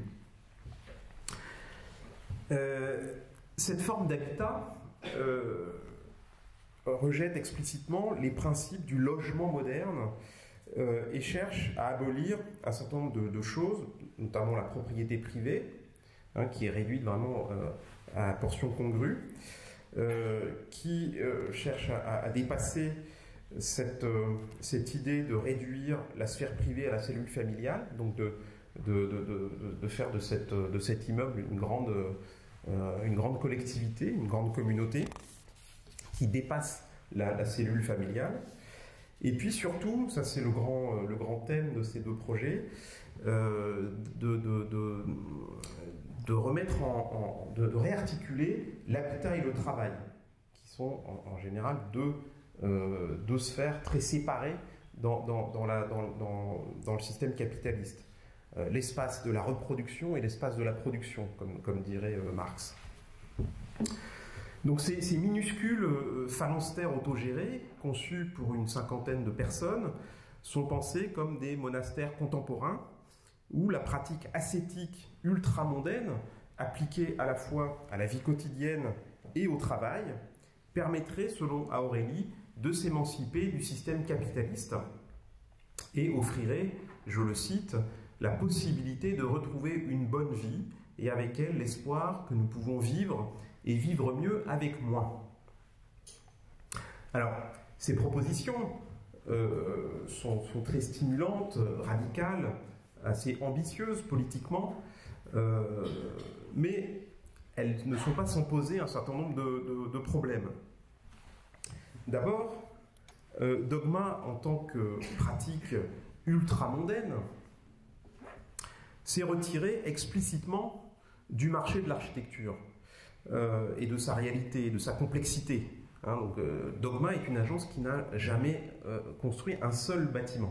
Euh, cette forme d'habitat euh, rejette explicitement les principes du logement moderne euh, et cherche à abolir un certain nombre de, de choses, notamment la propriété privée, hein, qui est réduite vraiment euh, à portion congrue, euh, qui euh, cherche à, à dépasser Cette, euh, cette idée de réduire la sphère privée à la cellule familiale, donc de, de, de, de, de faire de, cette, de cet immeuble une grande, euh, une grande collectivité, une grande communauté qui dépasse la, la cellule familiale. Et puis surtout, ça c'est le grand, le grand thème de ces deux projets, euh, de, de, de, de remettre en, en de, de réarticuler l'habitat et le travail, qui sont en, en général deux Euh, deux sphères très séparées dans, dans, dans, la, dans, dans, dans le système capitaliste. Euh, l'espace de la reproduction et l'espace de la production, comme, comme dirait euh, Marx. Donc ces, ces minuscules euh, phalanstères autogérés, conçus pour une cinquantaine de personnes, sont pensés comme des monastères contemporains où la pratique ascétique ultramondaine, appliquée à la fois à la vie quotidienne et au travail, permettrait, selon Aurélie, de s'émanciper du système capitaliste et offrirait, je le cite, la possibilité de retrouver une bonne vie et avec elle l'espoir que nous pouvons vivre et vivre mieux avec moins. Alors, ces propositions euh, sont, sont très stimulantes, radicales, assez ambitieuses politiquement, euh, mais elles ne sont pas sans poser un certain nombre de, de, de problèmes. D'abord, euh, Dogma, en tant que pratique ultramondaine, s'est retiré explicitement du marché de l'architecture euh, et de sa réalité, de sa complexité. Hein, donc, euh, Dogma est une agence qui n'a jamais euh, construit un seul bâtiment.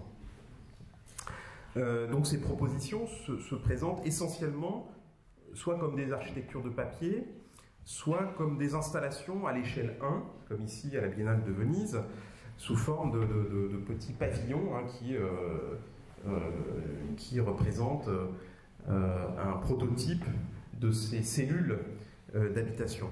Euh, donc ces propositions se, se présentent essentiellement soit comme des architectures de papier, soit comme des installations à l'échelle un, comme ici à la Biennale de Venise, sous forme de, de, de, de petits pavillons hein, qui, euh, euh, qui représentent euh, un prototype de ces cellules euh, d'habitation.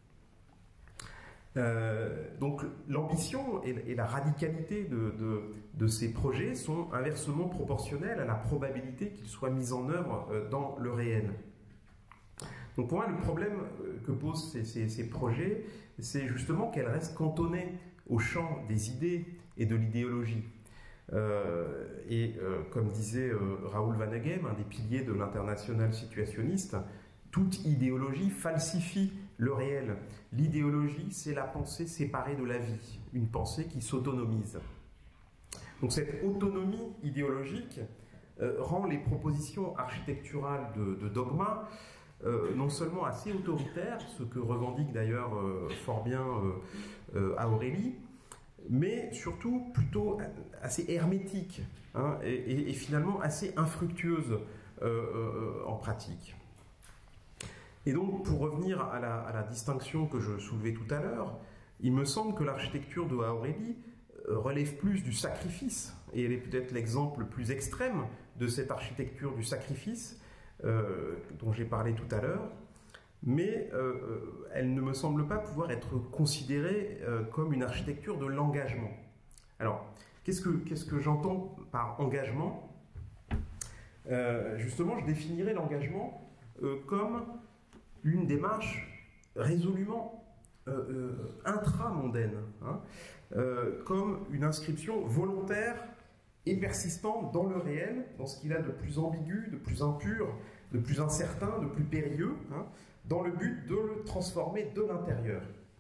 Euh, donc l'ambition et, et la radicalité de, de, de ces projets sont inversement proportionnelles à la probabilité qu'ils soient mis en œuvre euh, dans le réel. Donc pour moi, le problème que posent ces, ces, ces projets, c'est justement qu'elles restent cantonnées au champ des idées et de l'idéologie. Euh, et euh, comme disait euh, Raoul Vaneigem, un des piliers de l'international situationniste, toute idéologie falsifie le réel. L'idéologie, c'est la pensée séparée de la vie, une pensée qui s'autonomise. Donc cette autonomie idéologique euh, rend les propositions architecturales de, de dogma euh, non seulement assez autoritaires, ce que revendique d'ailleurs euh, fort bien euh, euh, Aureli, mais surtout plutôt assez hermétiques, hein, et, et, et finalement assez infructueuses euh, euh, en pratique. Et donc, pour revenir à la, à la distinction que je soulevais tout à l'heure, il me semble que l'architecture de Aureli relève plus du sacrifice, et elle est peut-être l'exemple le plus extrême de cette architecture du sacrifice euh, dont j'ai parlé tout à l'heure, mais euh, elle ne me semble pas pouvoir être considérée euh, comme une architecture de l'engagement. Alors, qu'est-ce que, qu'est-ce que j'entends par engagement ? euh, Justement, je définirais l'engagement euh, comme une démarche résolument euh, euh, intramondaine, hein, euh, comme une inscription volontaire et persistante dans le réel, dans ce qu'il a de plus ambigu, de plus impur, de plus incertain, de plus périlleux, hein, dans le but de le transformer de l'intérieur,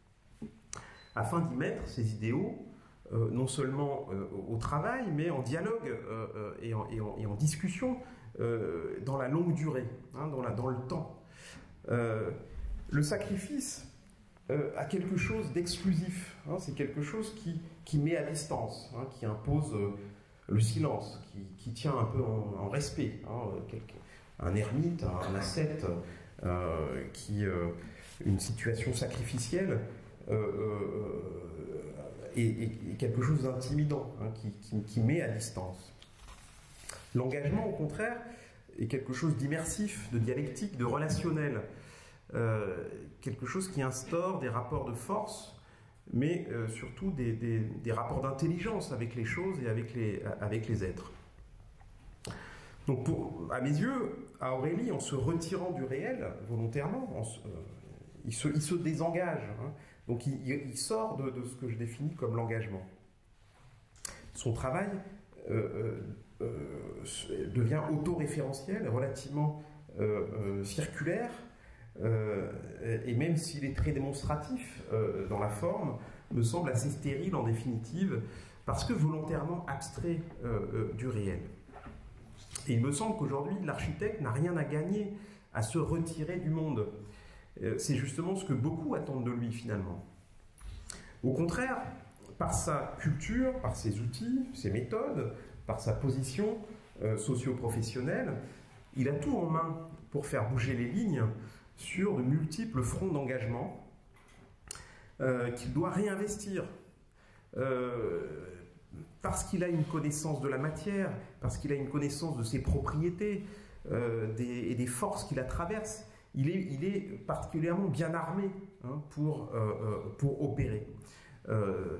afin d'y mettre ces idéaux, euh, non seulement euh, au travail, mais en dialogue euh, et, en, et, en, et en discussion euh, dans la longue durée, hein, dans, la, dans le temps. Euh, le sacrifice euh, a quelque chose d'exclusif, hein, c'est quelque chose qui, qui met à distance, hein, qui impose euh, le silence, qui, qui tient un peu en, en respect, hein, quelque, un ermite, un, un ascète, euh, qui, euh, une situation sacrificielle euh, euh, est, est quelque chose d'intimidant, hein, qui, qui, qui met à distance. L'engagement, au contraire, est quelque chose d'immersif, de dialectique, de relationnel, euh, quelque chose qui instaure des rapports de force, mais euh, surtout des, des, des rapports d'intelligence avec les choses et avec les, avec les êtres. Donc, pour, à mes yeux, à Aureli, en se retirant du réel volontairement, se, euh, il, se, il se désengage. Hein, donc, il, il sort de, de ce que je définis comme l'engagement. Son travail euh, euh, devient autoréférentiel, relativement euh, euh, circulaire, euh, et même s'il est très démonstratif euh, dans la forme, me semble assez stérile en définitive, parce que volontairement abstrait euh, euh, du réel. Et il me semble qu'aujourd'hui, l'architecte n'a rien à gagner à se retirer du monde. Euh, c'est justement ce que beaucoup attendent de lui, finalement. Au contraire, par sa culture, par ses outils, ses méthodes, par sa position euh, socio-professionnelle, il a tout en main pour faire bouger les lignes sur de multiples fronts d'engagement euh, qu'il doit réinvestir. Euh, parce qu'il a une connaissance de la matière, parce qu'il a une connaissance de ses propriétés euh, des, et des forces qui la traversent, il est, il est particulièrement bien armé, hein, pour, euh, pour opérer. Euh,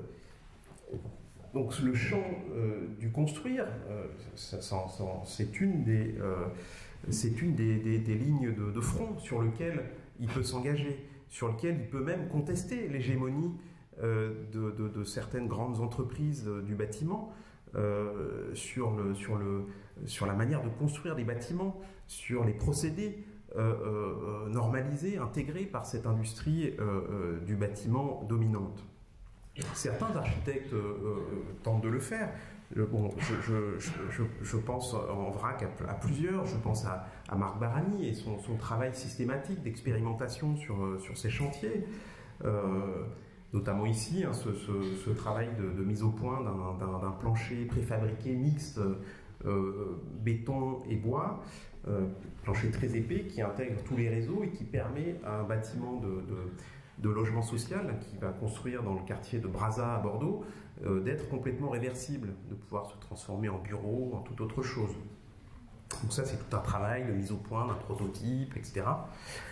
donc le champ euh, du construire, euh, ça, ça, ça, c'est une des, euh, c'est une des, des, des lignes de, de front sur lequel il peut s'engager, sur lequel il peut même contester l'hégémonie euh, de, de, de certaines grandes entreprises euh, du bâtiment, euh, sur, le, sur, le, sur la manière de construire des bâtiments, sur les procédés euh, euh, normalisés, intégrés par cette industrie euh, euh, du bâtiment dominante. Certains architectes euh, euh, tentent de le faire. Bon, je, je, je, je pense en vrac à, à plusieurs. Je pense à, à Marc Barani et son, son travail systématique d'expérimentation sur, sur ces chantiers. Euh, notamment ici, hein, ce, ce, ce travail de, de mise au point d'un, d'un plancher préfabriqué mixte euh, béton et bois, euh, plancher très épais qui intègre tous les réseaux et qui permet à un bâtiment de, de de logement social qui va construire dans le quartier de Brazza à Bordeaux, euh, d'être complètement réversible, de pouvoir se transformer en bureau, en toute autre chose. Donc ça, c'est tout un travail de mise au point d'un prototype, et cetera.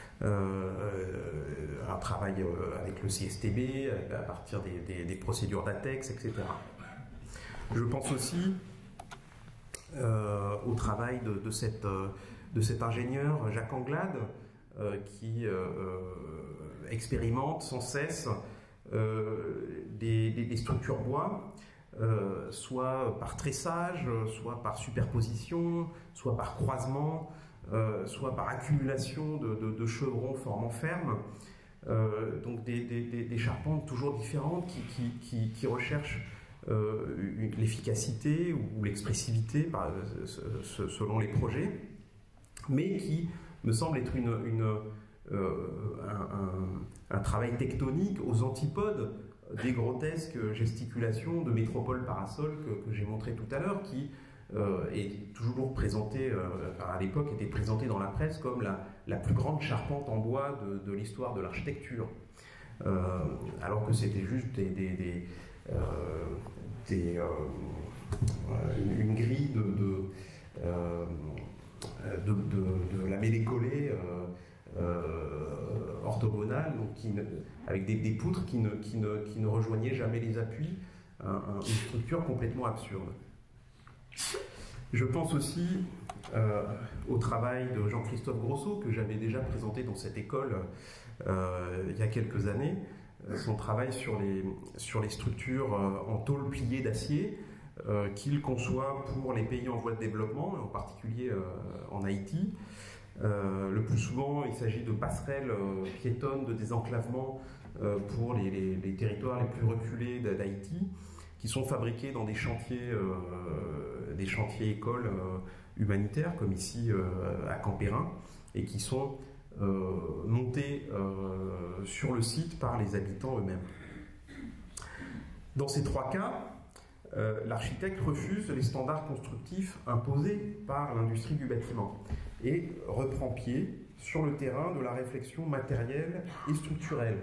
Euh, un travail euh, avec le C S T B, à partir des, des, des procédures d'ATEX, et cetera. Je pense aussi euh, au travail de, de, cette, de cet ingénieur, Jacques Anglade, Euh, qui euh, expérimente sans cesse euh, des, des, des structures bois, euh, soit par tressage, soit par superposition, soit par croisement, euh, soit par accumulation de, de, de chevrons formant ferme. Euh, donc des, des, des charpentes toujours différentes qui, qui, qui, qui recherchent euh, l'efficacité ou l'expressivité selon les projets, mais qui me semble être une, une, euh, un, un, un travail tectonique aux antipodes des grotesques gesticulations de métropole parasol que, que j'ai montré tout à l'heure, qui euh, est toujours présenté, euh, à l'époque était présenté dans la presse comme la, la plus grande charpente en bois de, de l'histoire de l'architecture, euh, alors que c'était juste des, des, des, euh, des, euh, une, une grille de, de, euh, de, de, de la mêlée collée euh, euh, orthogonale, donc qui ne, avec des, des poutres qui ne, qui, ne, qui ne rejoignaient jamais les appuis, un, un, une structure complètement absurde. Je pense aussi euh, au travail de Jean-Christophe Grosso, que j'avais déjà présenté dans cette école euh, il y a quelques années, euh, son travail sur les, sur les structures euh, en tôle pliée d'acier euh, qu'il conçoit pour les pays en voie de développement, en particulier euh, en Haïti. Euh, le plus souvent, il s'agit de passerelles euh, piétonnes de désenclavement euh, pour les, les, les territoires les plus reculés d'Haïti, qui sont fabriqués dans des chantiers, euh, des chantiers écoles euh, humanitaires, comme ici euh, à Campérin, et qui sont euh, montés euh, sur le site par les habitants eux-mêmes. Dans ces trois cas, euh, l'architecte refuse les standards constructifs imposés par l'industrie du bâtiment et reprend pied sur le terrain de la réflexion matérielle et structurelle,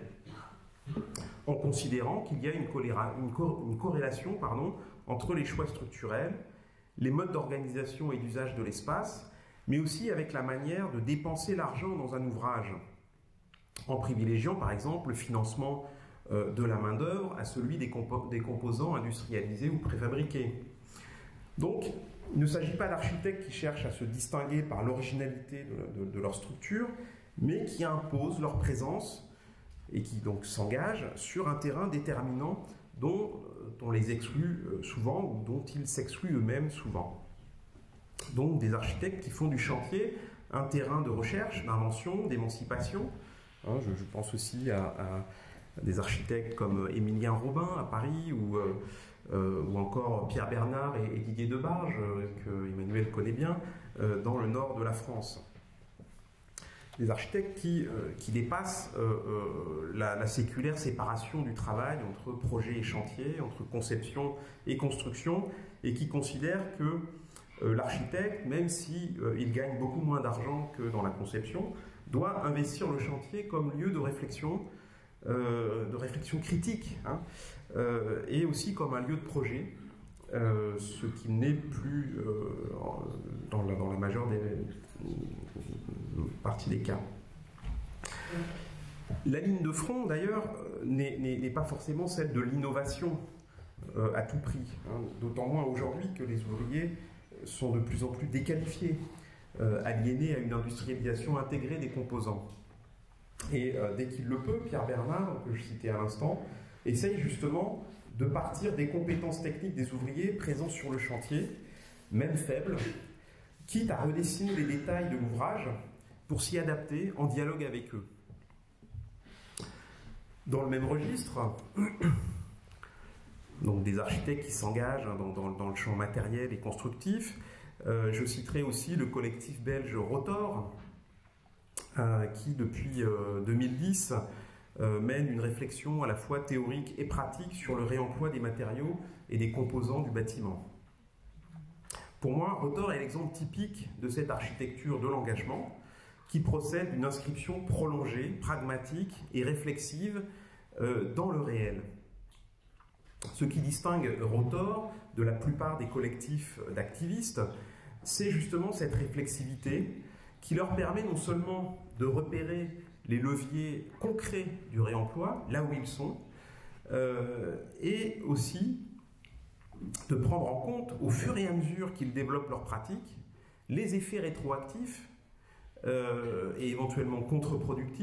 en considérant qu'il y a une, coléra, une, co, une corrélation pardon, entre les choix structurels, les modes d'organisation et d'usage de l'espace, mais aussi avec la manière de dépenser l'argent dans un ouvrage, en privilégiant par exemple le financement euh, de la main-d'œuvre à celui des, compo des composants industrialisés ou préfabriqués. Donc, il ne s'agit pas d'architectes qui cherchent à se distinguer par l'originalité de, de, de leur structure, mais qui imposent leur présence et qui donc s'engagent sur un terrain déterminant dont on les exclut souvent ou dont ils s'excluent eux-mêmes souvent. Donc des architectes qui font du chantier un terrain de recherche, d'invention, d'émancipation. Hein, je, je pense aussi à, à des architectes comme Émilien Robin à Paris ou, euh, euh, ou encore Pierre Bernard et, et Didier Debarge, euh, que Emmanuel connaît bien, euh, dans le nord de la France. Des architectes qui, euh, qui dépassent euh, euh, la, la séculaire séparation du travail entre projet et chantier, entre conception et construction, et qui considèrent que euh, l'architecte, même si euh, il gagne beaucoup moins d'argent que dans la conception, doit investir le chantier comme lieu de réflexion, euh, de réflexion critique, hein, euh, et aussi comme un lieu de projet, euh, ce qui n'est plus euh, dans, la, dans la majeure des partie des cas. La ligne de front, d'ailleurs, n'est pas forcément celle de l'innovation euh, à tout prix, hein, d'autant moins aujourd'hui que les ouvriers sont de plus en plus déqualifiés, euh, aliénés à une industrialisation intégrée des composants. Et euh, dès qu'il le peut, Pierre Bernard, que je citais à l'instant, essaye justement de partir des compétences techniques des ouvriers présents sur le chantier, même faibles, quitte à redessiner les détails de l'ouvrage pour s'y adapter en dialogue avec eux. Dans le même registre, donc des architectes qui s'engagent dans, dans, dans le champ matériel et constructif, euh, je citerai aussi le collectif belge Rotor, euh, qui depuis euh, deux mille dix euh, mène une réflexion à la fois théorique et pratique sur le réemploi des matériaux et des composants du bâtiment. Pour moi, Rotor est l'exemple typique de cette architecture de l'engagement qui procède d'une inscription prolongée, pragmatique et réflexive euh, dans le réel. Ce qui distingue Rotor de la plupart des collectifs d'activistes, c'est justement cette réflexivité qui leur permet non seulement de repérer les leviers concrets du réemploi, là où ils sont, euh, et aussi de prendre en compte, au fur et à mesure qu'ils développent leur pratique, les effets rétroactifs euh, et éventuellement contre-productifs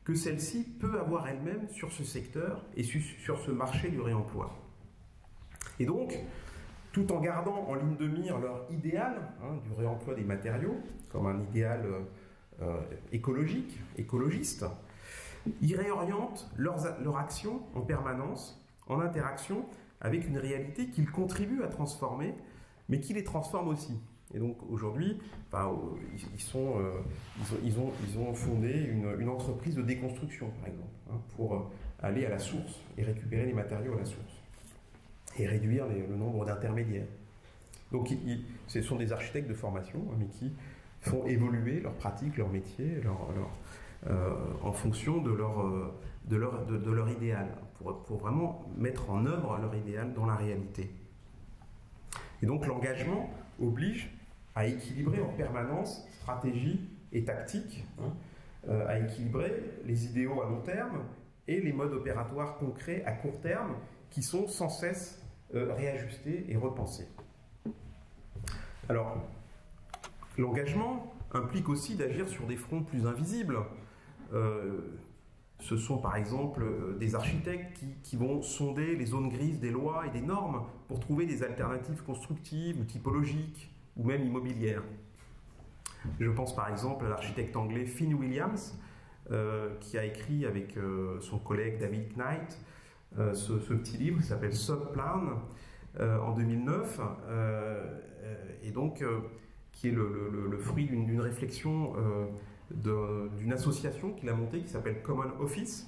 que celle-ci peut avoir elle-même sur ce secteur et sur ce marché du réemploi. Et donc, tout en gardant en ligne de mire leur idéal hein, du réemploi des matériaux, comme un idéal euh, écologique, écologiste, ils réorientent leurs, leur action en permanence, en interaction avec une réalité qu'ils contribuent à transformer, mais qui les transforme aussi. Et donc aujourd'hui, enfin, ils, sont, euh, ils, ont, ils, ont, ils ont fondé une, une entreprise de déconstruction, par exemple, hein, pour aller à la source et récupérer les matériaux à la source et réduire les, le nombre d'intermédiaires. Donc ils, ils, ce sont des architectes de formation, hein, mais qui font évoluer leurs pratiques, leur métier, leur, leur, euh, en fonction de leur, de leur, de, de leur idéal, pour, pour vraiment mettre en œuvre leur idéal dans la réalité. Et donc l'engagement oblige à équilibrer en permanence stratégie et tactique, hein, euh, à équilibrer les idéaux à long terme et les modes opératoires concrets à court terme qui sont sans cesse euh, réajustés et repensés. Alors, l'engagement implique aussi d'agir sur des fronts plus invisibles. Euh, ce sont par exemple des architectes qui, qui vont sonder les zones grises des lois et des normes pour trouver des alternatives constructives ou typologiques ou même immobilières. Je pense par exemple à l'architecte anglais Finn Williams euh, qui a écrit avec euh, son collègue David Knight euh, ce, ce petit livre qui s'appelle Subplan euh, en deux mille neuf euh, et donc euh, qui est le, le, le fruit d'une, d'une réflexion euh, de, d'une association qu'il a montée qui s'appelle Common Office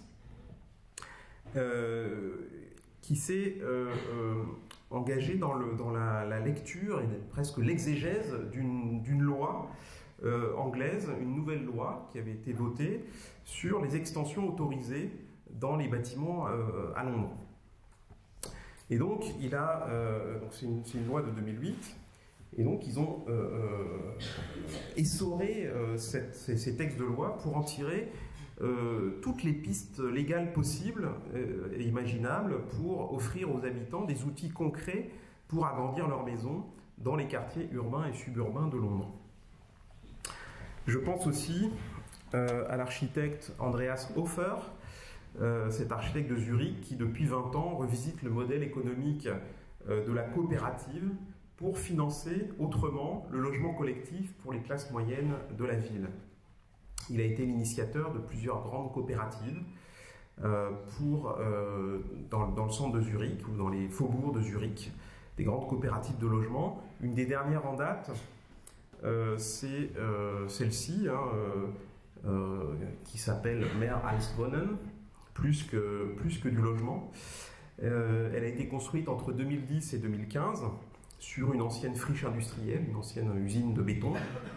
euh, qui s'est euh, euh, engagé dans, le, dans la, la lecture et presque l'exégèse d'une, d'une loi euh, anglaise, une nouvelle loi qui avait été votée sur les extensions autorisées dans les bâtiments euh, à Londres. Et donc, il a, euh, donc c'est, une, c'est une loi de deux mille huit, et donc ils ont euh, euh, essoré euh, cette, ces, ces textes de loi pour en tirer euh, toutes les pistes légales possibles euh, et imaginables pour offrir aux habitants des outils concrets pour agrandir leur maison dans les quartiers urbains et suburbains de Londres. Je pense aussi euh, à l'architecte Andreas Hofer, euh, cet architecte de Zurich qui depuis vingt ans revisite le modèle économique euh, de la coopérative pour financer autrement le logement collectif pour les classes moyennes de la ville. Il a été l'initiateur de plusieurs grandes coopératives euh, pour, euh, dans, dans le centre de Zurich ou dans les faubourgs de Zurich, des grandes coopératives de logement. Une des dernières en date, euh, c'est euh, celle-ci, hein, euh, euh, qui s'appelle Mehr als Wohnen, plus que, plus que du logement. Euh, elle a été construite entre deux mille dix et deux mille quinze sur une ancienne friche industrielle, une ancienne usine de béton.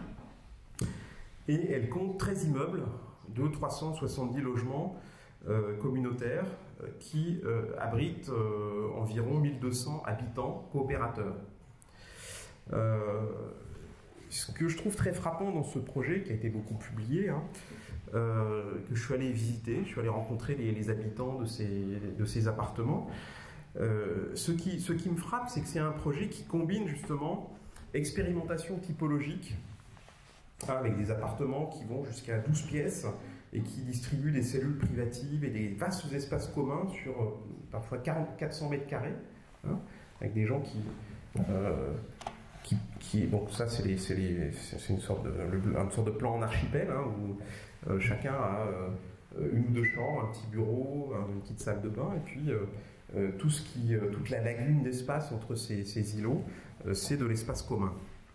Et elle compte treize immeubles de trois cent soixante-dix logements euh, communautaires euh, qui euh, abritent euh, environ mille deux cents habitants coopérateurs. Euh, ce que je trouve très frappant dans ce projet, qui a été beaucoup publié, hein, euh, que je suis allé visiter, je suis allé rencontrer les, les habitants de ces, de ces appartements, euh, ce, qui, ce qui me frappe, c'est que c'est un projet qui combine justement expérimentation typologique, avec des appartements qui vont jusqu'à douze pièces et qui distribuent des cellules privatives et des vastes espaces communs sur euh, parfois quatre cents mètres carrés, hein, avec des gens qui, euh, qui, qui... Donc ça, c'est, les, c'est, les, c'est une, sorte de, une sorte de plan en archipel, hein, où euh, chacun a euh, une ou deux chambres, un petit bureau, une petite salle de bain, et puis euh, euh, tout ce qui, euh, toute la lagune d'espace entre ces, ces îlots, euh, c'est de l'espace commun.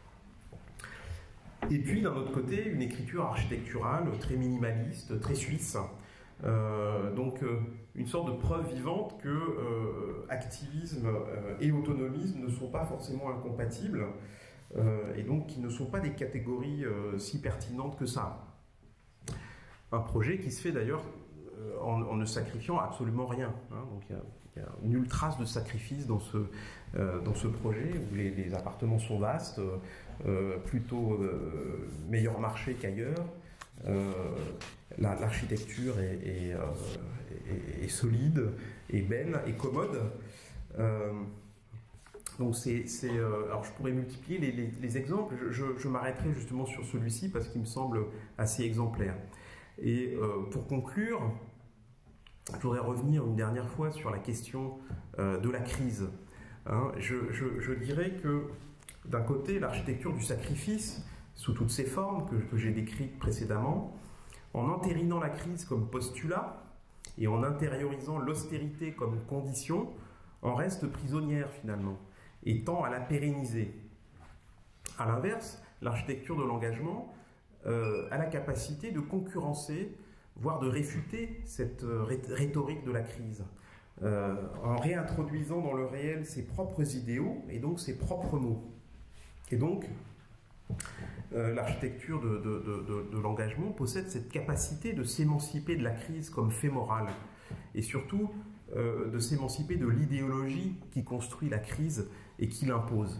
Et puis, d'un autre côté, une écriture architecturale très minimaliste, très suisse. Euh, donc, euh, une sorte de preuve vivante que euh, activisme euh, et autonomisme ne sont pas forcément incompatibles, euh, et donc qui ne sont pas des catégories euh, si pertinentes que ça. Un projet qui se fait d'ailleurs euh, en, en ne sacrifiant absolument rien. Hein, donc, il y a nulle trace de sacrifice dans ce, euh, dans ce projet, où les, les appartements sont vastes, euh, plutôt euh, meilleur marché qu'ailleurs. Euh, la, l'architecture est, est, euh, est, est solide, est belle, est commode. Euh, donc c'est, c'est, euh, alors je pourrais multiplier les, les, les exemples. Je, je, je m'arrêterai justement sur celui-ci parce qu'il me semble assez exemplaire. Et euh, pour conclure, je voudrais revenir une dernière fois sur la question euh, de la crise. Hein, je, je, je dirais que d'un côté, l'architecture du sacrifice, sous toutes ses formes que, que j'ai décrites précédemment, en entérinant la crise comme postulat et en intériorisant l'austérité comme condition, en reste prisonnière finalement et tend à la pérenniser. A l'inverse, l'architecture de l'engagement euh, a la capacité de concurrencer, voire de réfuter cette euh, rhétorique de la crise, euh, en réintroduisant dans le réel ses propres idéaux et donc ses propres mots. Et donc, euh, l'architecture de, de, de, de, de l'engagement possède cette capacité de s'émanciper de la crise comme fait moral, et surtout euh, de s'émanciper de l'idéologie qui construit la crise et qui l'impose.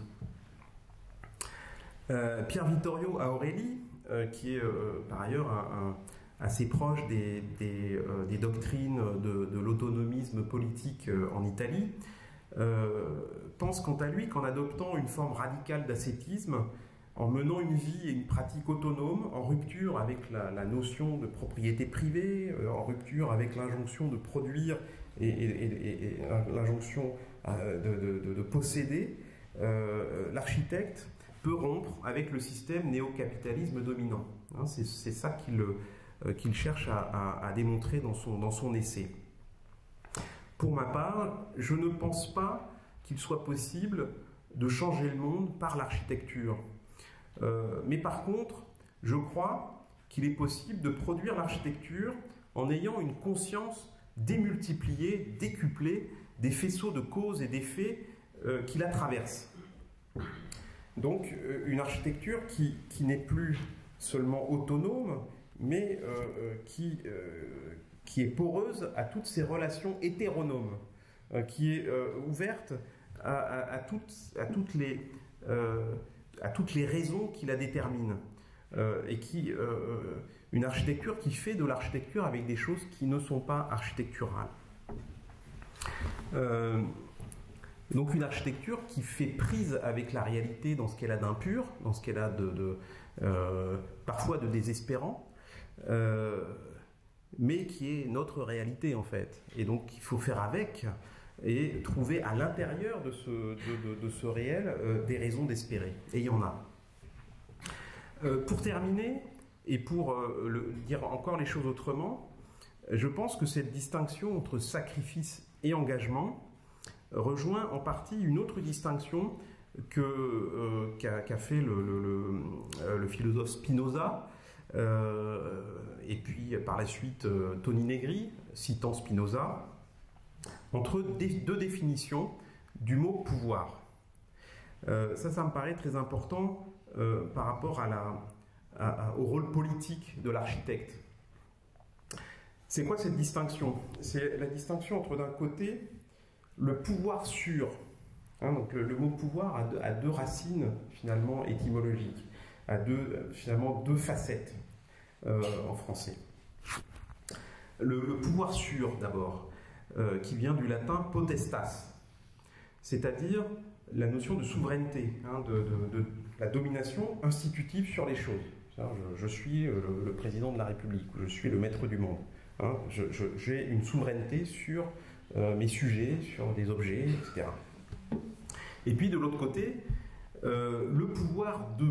Euh, Pierre Vittorio Aureli, euh, qui est euh, par ailleurs un, un, assez proche des, des, euh, des doctrines de, de l'autonomisme politique euh, en Italie, euh, pense quant à lui qu'en adoptant une forme radicale d'ascétisme, en menant une vie et une pratique autonome, en rupture avec la, la notion de propriété privée, euh, en rupture avec l'injonction de produire et, et, et, et l'injonction euh, de, de, de posséder, euh, l'architecte peut rompre avec le système néo-capitalisme dominant. Hein, c'est, c'est ça qu'il, euh, qu'il cherche à, à, à démontrer dans son, dans son essai. Pour ma part, je ne pense pas qu'il soit possible de changer le monde par l'architecture. Euh, mais par contre, je crois qu'il est possible de produire l'architecture en ayant une conscience démultipliée, décuplée des faisceaux de causes et d'effets euh, qui la traversent. Donc euh, une architecture qui, qui n'est plus seulement autonome, mais euh, qui, euh, qui est poreuse à toutes ces relations hétéronomes, euh, qui est euh, ouverte à, à, à, toutes, à toutes les... Euh, à toutes les raisons qui la déterminent, euh, et qui, euh, une architecture qui fait de l'architecture avec des choses qui ne sont pas architecturales. Euh, donc une architecture qui fait prise avec la réalité dans ce qu'elle a d'impur, dans ce qu'elle a de, de euh, parfois de désespérant, euh, mais qui est notre réalité en fait. Et donc il faut faire avec et trouver à l'intérieur de ce, de, de, de ce réel euh, des raisons d'espérer. Et il y en a. Euh, pour terminer, et pour euh, le, dire encore les choses autrement, je pense que cette distinction entre sacrifice et engagement rejoint en partie une autre distinction que, euh, qu'a, qu'a fait le, le, le, le philosophe Spinoza, euh, et puis par la suite euh, Toni Negri, citant Spinoza, entre deux définitions du mot pouvoir. Euh, ça, ça me paraît très important euh, par rapport à la, à, à, au rôle politique de l'architecte. C'est quoi cette distinction? C'est la distinction entre d'un côté le pouvoir sûr. Hein, donc le, le mot pouvoir a deux, a deux racines finalement étymologiques, a deux, finalement deux facettes euh, en français. Le, le pouvoir sûr d'abord. Euh, qui vient du latin potestas, c'est-à-dire la notion de souveraineté, hein, de, de, de la domination institutive sur les choses. Je, je suis le, le président de la République, je suis le maître du monde. Hein, je, je, j'ai une souveraineté sur euh, mes sujets, sur des objets, et cetera. Et puis de l'autre côté, euh, le pouvoir de,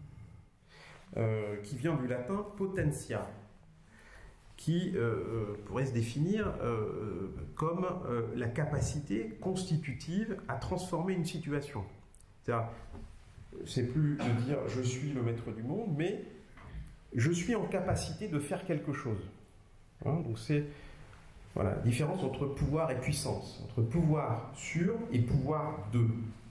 euh, qui vient du latin potentia, qui euh, pourrait se définir euh, comme euh, la capacité constitutive à transformer une situation. C'est-à-dire, c'est plus de dire je suis le maître du monde, mais je suis en capacité de faire quelque chose. Hein, donc c'est voilà, la différence entre pouvoir et puissance, entre pouvoir sur et pouvoir de.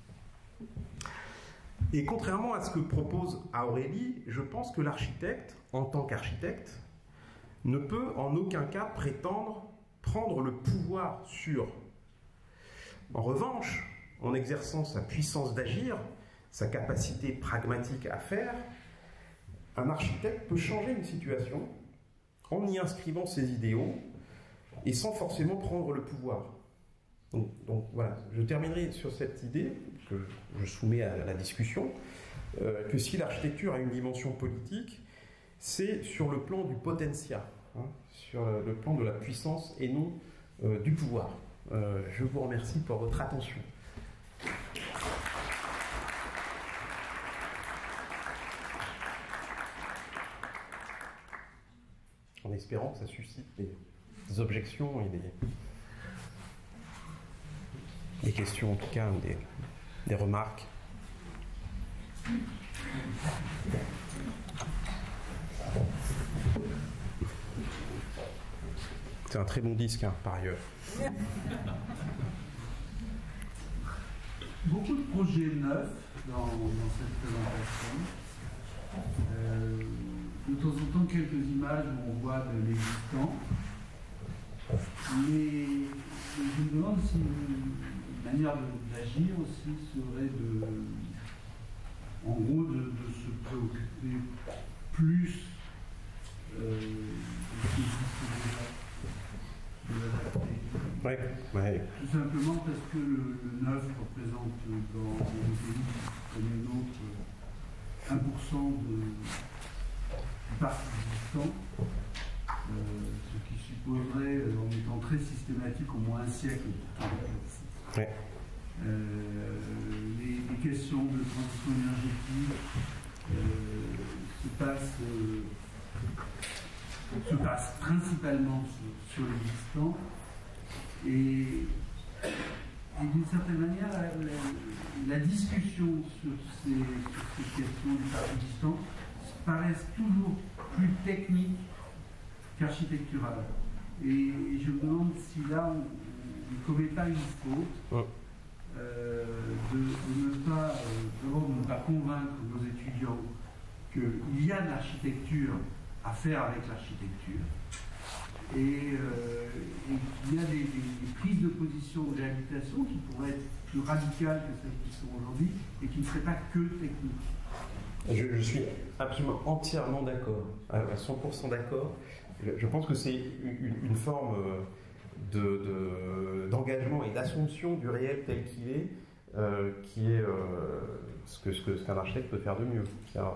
Et contrairement à ce que propose Aureli, je pense que l'architecte, en tant qu'architecte, ne peut en aucun cas prétendre prendre le pouvoir sur. En revanche, en exerçant sa puissance d'agir, sa capacité pragmatique à faire, un architecte peut changer une situation en y inscrivant ses idéaux et sans forcément prendre le pouvoir. Donc, donc voilà, je terminerai sur cette idée que je soumets à la discussion, euh, que si l'architecture a une dimension politique, c'est sur le plan du potentia. hein, sur le plan de la puissance et non euh, du pouvoir. Euh, je vous remercie pour votre attention. En espérant que ça suscite des, des objections et des, des questions en tout cas, ou des, des remarques. C'est un très bon disque, hein, par ailleurs.
Beaucoup de projets neufs dans, dans cette présentation. Euh, de temps en temps, quelques images où on voit de l'existant. Mais, mais je me demande si une manière d'agir aussi serait de, en gros, de, de se préoccuper plus euh, de ce qui existe déjà. De l'adapter.
Ouais, ouais.
Tout simplement parce que le, le neuf représente dans les pays comme les nôtres un pour cent de, du parc existant, euh, ce qui supposerait, en étant très systématique, au moins un siècle.
Ouais.
Euh, les, les questions de transition énergétique euh, se passent. Euh, se passe principalement sur, sur l'existant et, et d'une certaine manière la, la, la discussion sur ces, sur ces questions du parc existant paraissent toujours plus techniques qu'architecturales. Et je me demande si là on ne commet pas une faute euh, de, de ne pas euh, d'abord de ne pas convaincre nos étudiants qu'il y a de l'architecture à faire avec l'architecture et, euh, et qu'il y a des, des, des prises de position de réhabilitation qui pourraient être plus radicales que celles qui sont aujourd'hui et qui ne seraient pas que techniques.
Je, je suis absolument entièrement d'accord, à cent pour cent d'accord. Je pense que c'est une, une forme de, de, d'engagement et d'assomption du réel tel qu'il est, euh, qui est euh, ce, que, ce, que, ce qu'un architecte peut faire de mieux.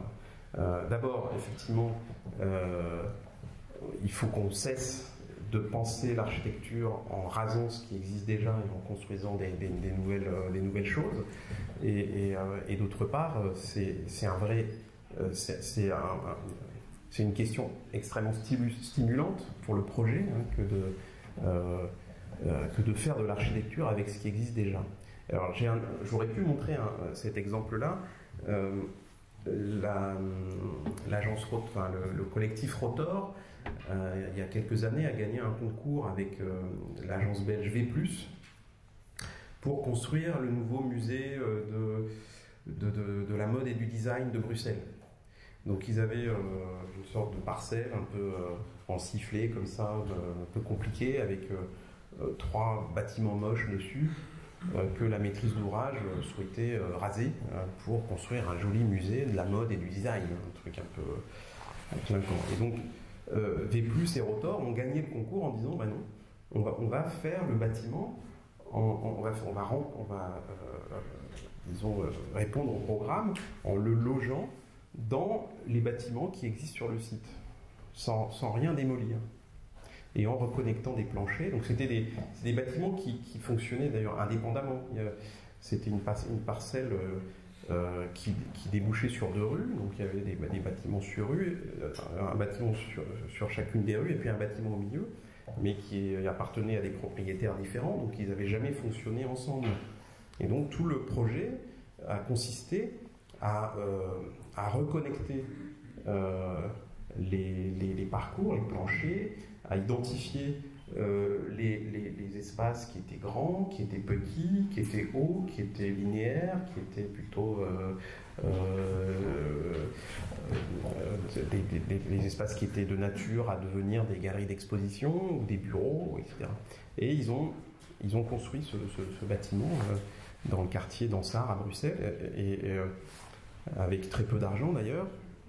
Euh, d'abord, effectivement, euh, il faut qu'on cesse de penser l'architecture en rasant ce qui existe déjà et en construisant des, des, des, nouvelles, euh, des nouvelles choses. Et, et, euh, et d'autre part, c'est, c'est un vrai, euh, c'est, c'est, un, un, c'est une question extrêmement stimu, stimulante pour le projet, hein, que, de, euh, euh, que de faire de l'architecture avec ce qui existe déjà. Alors, j'ai un, j'aurais pu montrer un, cet exemple-là. Euh, La, l'agence, enfin, le, le collectif Rotor, euh, il y a quelques années, a gagné un concours avec euh, l'agence belge V plus, pour construire le nouveau musée euh, de, de, de, de la mode et du design de Bruxelles. Donc ils avaient euh, une sorte de parcelle un peu euh, en sifflet, comme ça, euh, un peu compliqué, avec euh, euh, trois bâtiments moches dessus, Euh, que la maîtrise d'ouvrage euh, souhaitait euh, raser euh, pour construire un joli musée de la mode et du design, un truc un peu clinquant. Et donc euh, V plus et Rotor ont gagné le concours en disant bah non, on va, on va faire le bâtiment, en, en, on va, on va, on va euh, euh, disons, euh, répondre au programme en le logeant dans les bâtiments qui existent sur le site, sans, sans rien démolir. Et en reconnectant des planchers. Donc c'était des, des bâtiments qui, qui fonctionnaient d'ailleurs indépendamment. C'était une, une parcelle euh, qui, qui débouchait sur deux rues, donc il y avait des, des bâtiments sur rue, un bâtiment sur, sur chacune des rues et puis un bâtiment au milieu, mais qui appartenait à des propriétaires différents, donc ils n'avaient jamais fonctionné ensemble. Et donc tout le projet a consisté à, euh, à reconnecter euh, les, les, les parcours, les planchers, à identifier euh, les, les, les espaces qui étaient grands, qui étaient petits, qui étaient hauts, qui étaient linéaires, qui étaient plutôt euh, euh, euh, des, des, des, les espaces qui étaient de nature à devenir des galeries d'exposition ou des bureaux, et cetera. Et ils ont, ils ont construit ce, ce, ce bâtiment euh, dans le quartier d'Ansart à Bruxelles, et, et, euh, avec très peu d'argent d'ailleurs,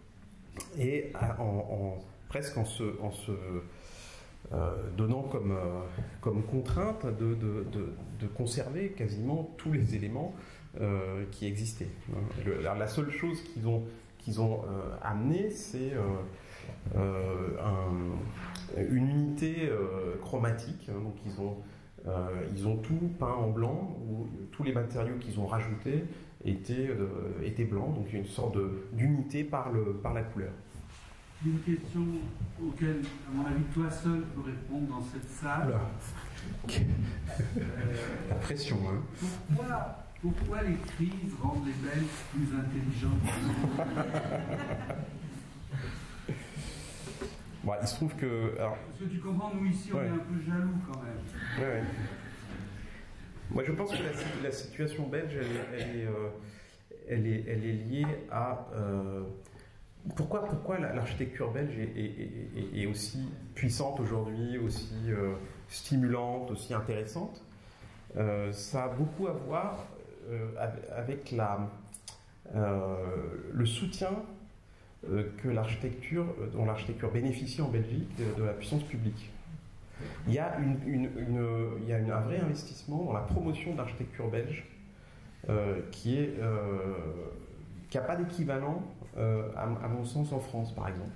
et en, en, presque en se, en se euh, donnant comme, euh, comme contrainte de, de, de, de conserver quasiment tous les éléments euh, qui existaient. Le, la, la seule chose qu'ils ont, qu'ils ont euh, amené, c'est euh, euh, un, une unité euh, chromatique. Hein, donc ils ont, euh, ils ont tout peint en blanc, où tous les matériaux qu'ils ont rajoutés étaient, euh, étaient blancs. Donc il y a une sorte de, d'unité par, le, par la couleur.
Une question auquel, à mon avis, toi seul peux répondre dans cette salle.
euh, la pression, hein.
Pourquoi, pourquoi les crises rendent les Belges plus intelligents?
Bon, il se trouve que... Alors,
parce que tu comprends, nous ici, on ouais. est un peu jaloux quand même.
Ouais, ouais. Moi, je pense que la, la situation belge, elle, elle, est, euh, elle, est, elle est liée à... Euh, Pourquoi, pourquoi l'architecture belge est, est, est, est aussi puissante aujourd'hui, aussi euh, stimulante, aussi intéressante? euh, Ça a beaucoup à voir euh, avec la, euh, le soutien euh, que l'architecture, dont l'architecture bénéficie en Belgique de, de la puissance publique. Il y a, une, une, une, il y a une, un vrai investissement dans la promotion de l'architecture belge euh, qui est... Euh, qui n'a pas d'équivalent, euh, à, à mon sens, en France, par exemple.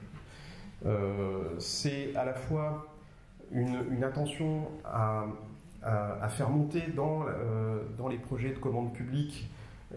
Euh, c'est à la fois une, une attention à, à, à faire monter dans, euh, dans les projets de commande publique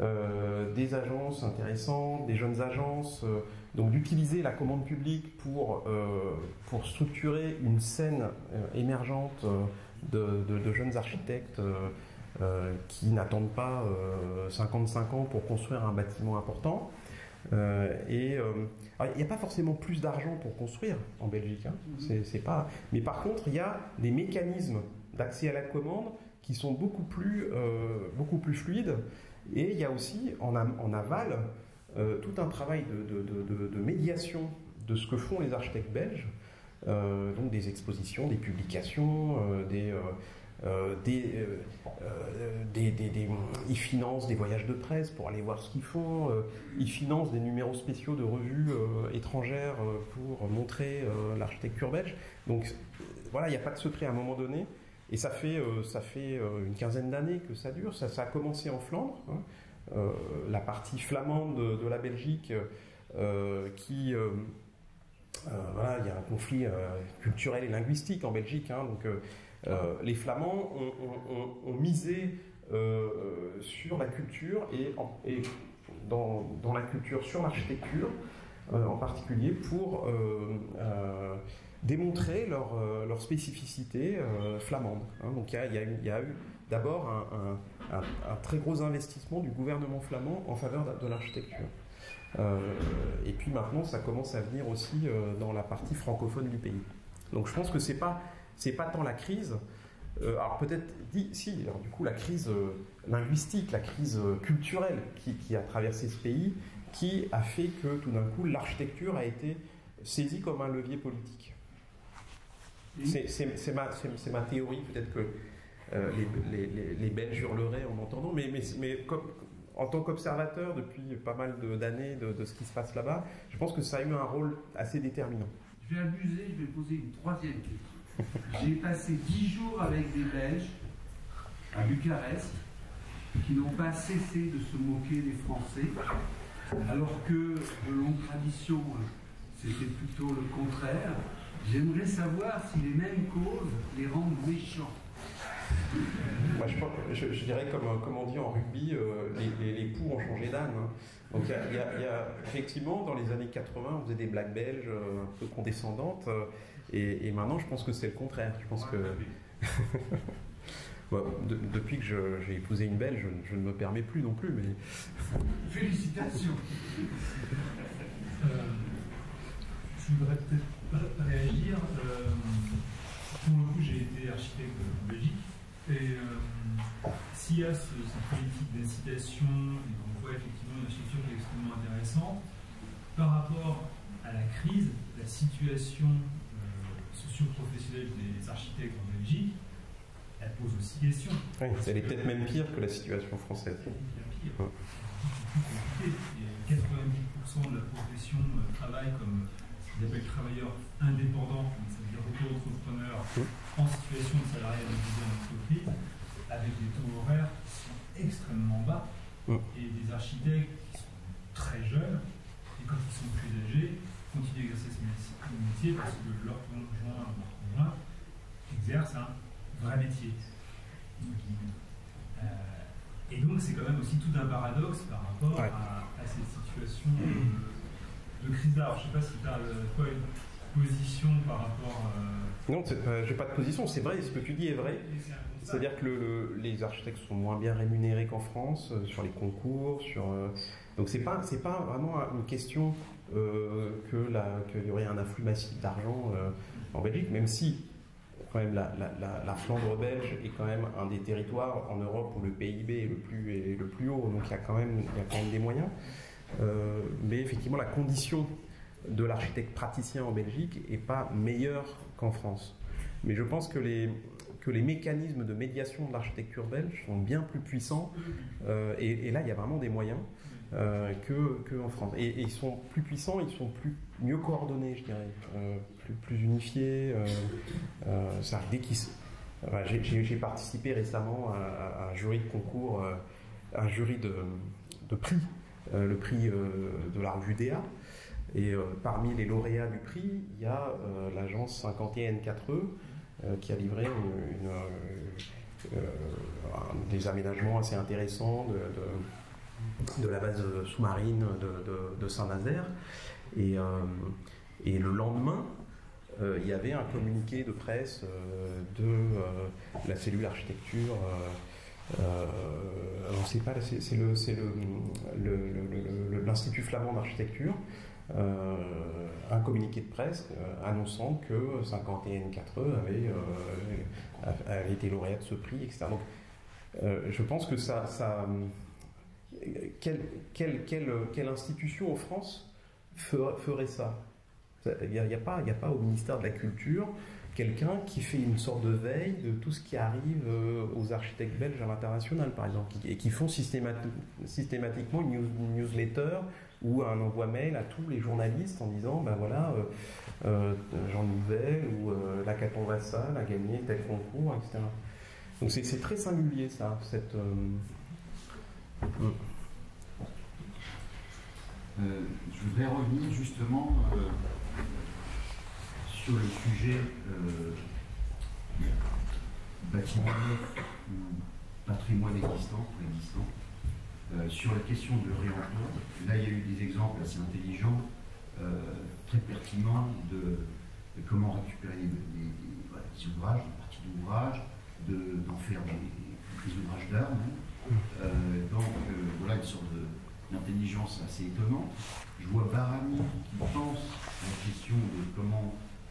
euh, des agences intéressantes, des jeunes agences, euh, donc d'utiliser la commande publique pour, euh, pour structurer une scène euh, émergente de, de, de jeunes architectes euh, Euh, qui n'attendent pas euh, cinquante-cinq ans pour construire un bâtiment important. Euh, et euh, il n'y a pas forcément plus d'argent pour construire en Belgique, hein. c'est, c'est pas... mais par contre il y a des mécanismes d'accès à la commande qui sont beaucoup plus, euh, beaucoup plus fluides, et il y a aussi en, am- en aval euh, tout un travail de, de, de, de, de médiation de ce que font les architectes belges, euh, donc des expositions, des publications, euh, des... Euh, Euh, des, euh, euh, des, des, des, ils financent des voyages de presse pour aller voir ce qu'ils font, euh, ils financent des numéros spéciaux de revues euh, étrangères euh, pour montrer euh, l'architecture belge. Donc euh, voilà, il n'y a pas de secret à un moment donné, et ça fait, euh, ça fait euh, une quinzaine d'années que ça dure. Ça, ça a commencé en Flandre, hein, euh, la partie flamande de, de la Belgique euh, qui... Euh, euh, voilà, il y a un conflit euh, culturel et linguistique en Belgique, hein, donc euh, Euh, les Flamands ont, ont, ont, ont misé euh, sur la culture et, en, et dans, dans la culture sur l'architecture euh, en particulier pour euh, euh, démontrer leur, euh, leur spécificité euh, flamande. Hein. Donc il y a, y a eu, y a eu d'abord un, un, un, un très gros investissement du gouvernement flamand en faveur de, de l'architecture. Euh, et puis maintenant ça commence à venir aussi euh, dans la partie francophone du pays. Donc je pense que c'est pas c'est pas tant la crise, euh, alors peut-être, dit, si, alors du coup la crise euh, linguistique, la crise euh, culturelle qui, qui a traversé ce pays, qui a fait que tout d'un coup l'architecture a été saisie comme un levier politique. C'est, c'est, c'est, ma, c'est, c'est ma théorie, peut-être que euh, les, les, les Belges hurleraient en m'entendant, mais, mais, mais comme, en tant qu'observateur depuis pas mal de, d'années de, de ce qui se passe là-bas, je pense que ça a eu un rôle assez déterminant.
Je vais abuser, je vais poser une troisième question. J'ai passé dix jours avec des Belges à Bucarest qui n'ont pas cessé de se moquer des Français, alors que de longue tradition, c'était plutôt le contraire. J'aimerais savoir si les mêmes causes les rendent méchants.
Moi, je, je, je dirais, comme, comme on dit en rugby, euh, les, les, les poux ont changé d'âme. Hein. Donc, il y a, y a, y a, effectivement, dans les années quatre-vingts, on faisait des blagues belges euh, un peu condescendantes. Euh, et, et maintenant, je pense que c'est le contraire. Je pense que. Bon, de, depuis que je, j'ai épousé une Belge, je, je ne me permets plus non plus. Mais...
Félicitations.
euh, je voudrais peut-être réagir. Euh, pour le coup, j'ai été architecte en Belgique. Et euh, s'il y a ce, cette politique d'incitation, et qu'on voit effectivement une architecture qui est extrêmement intéressante, par rapport à la crise, la situation euh, socio-professionnelle des architectes en Belgique, elle pose aussi question.
Oui, elle est peut-être même pire que la situation française.
Bien pire. Ouais. C'est plus compliqué. Et quatre-vingt-dix pour cent de la profession euh, travaille comme ce qu'ils appellent travailleurs indépendants, c'est-à-dire auto-entrepreneurs, oui. En situation de salariat de entreprise, avec des taux horaires qui sont extrêmement bas, oui. Et des architectes qui sont très jeunes, et quand ils sont plus âgés, continuent qui exerçait ce métier parce que leur conjoint, leur conjoint exerce un vrai métier. Euh, et donc c'est quand même aussi tout un paradoxe par rapport ouais. à, à cette situation de, de crise d'art. Je ne sais pas si tu as toi une position par rapport... Euh...
Non, euh, j'ai pas de position, c'est vrai, ce que tu dis est vrai. C'est-à-dire que le, le, les architectes sont moins bien rémunérés qu'en France, euh, sur les concours, sur... Euh, donc c'est pas, c'est pas vraiment une question euh, que la, qu'il y aurait un afflux massif d'argent euh, en Belgique, même si quand même la, la, la, la Flandre belge est quand même un des territoires en Europe où le P I B est le plus, est le plus haut, donc il y a quand même, il y a quand même des moyens. Euh, mais effectivement, la condition de l'architecte praticien en Belgique n'est pas meilleure qu'en France. Mais je pense que les, que les mécanismes de médiation de l'architecture belge sont bien plus puissants, euh, et, et là il y a vraiment des moyens euh, que, que en France. Et, et ils sont plus puissants, ils sont plus, mieux coordonnés, je dirais, euh, plus, plus unifiés. Euh, euh, ça, dès qu'ils, enfin, j'ai, j'ai participé récemment à, à un jury de concours, euh, un jury de, de prix, euh, le prix euh, de la revue D A. Et euh, parmi les lauréats du prix, il y a euh, l'agence cinquante et un N quatre E euh, qui a livré une, une, euh, euh, des aménagements assez intéressants de, de, de la base sous-marine de, de, de Saint-Nazaire. Et, euh, et le lendemain, euh, il y avait un communiqué de presse euh, de euh, la cellule architecture. Euh, Euh, alors c'est pas, c'est, c'est le, c'est le, le, le, le, l'Institut flamand d'architecture, euh, un communiqué de presse euh, annonçant que cinquante et un N quatre E avait, euh, avait été lauréat de ce prix, et cetera. Donc, euh, je pense que ça, ça quelle, quelle, quelle, quelle institution en France ferait ça? Il n'y a, a pas, il n'y a pas au ministère de la Culture quelqu'un qui fait une sorte de veille de tout ce qui arrive euh, aux architectes belges à l'international, par exemple, qui, et qui font systémati- systématiquement une, news, une newsletter ou un envoi mail à tous les journalistes en disant, ben voilà, euh, euh, Jean Nouvel ou euh, Lacaton Vassal a gagné tel concours, et cetera. Donc c'est, c'est très singulier, ça, cette... Euh...
Euh, je voudrais revenir justement euh, sur le sujet euh, bâtiment neuf ou patrimoine existant, préexistant, euh, sur la question de réemploi. Là, il y a eu des exemples assez intelligents, euh, très pertinents de, de comment récupérer des, des, des, voilà, des ouvrages, des parties d'ouvrages, de, d'en faire des, des ouvrages d'art. Euh, donc, euh, voilà une sorte de d'intelligence assez étonnante. Je vois Barami qui pense à la question de comment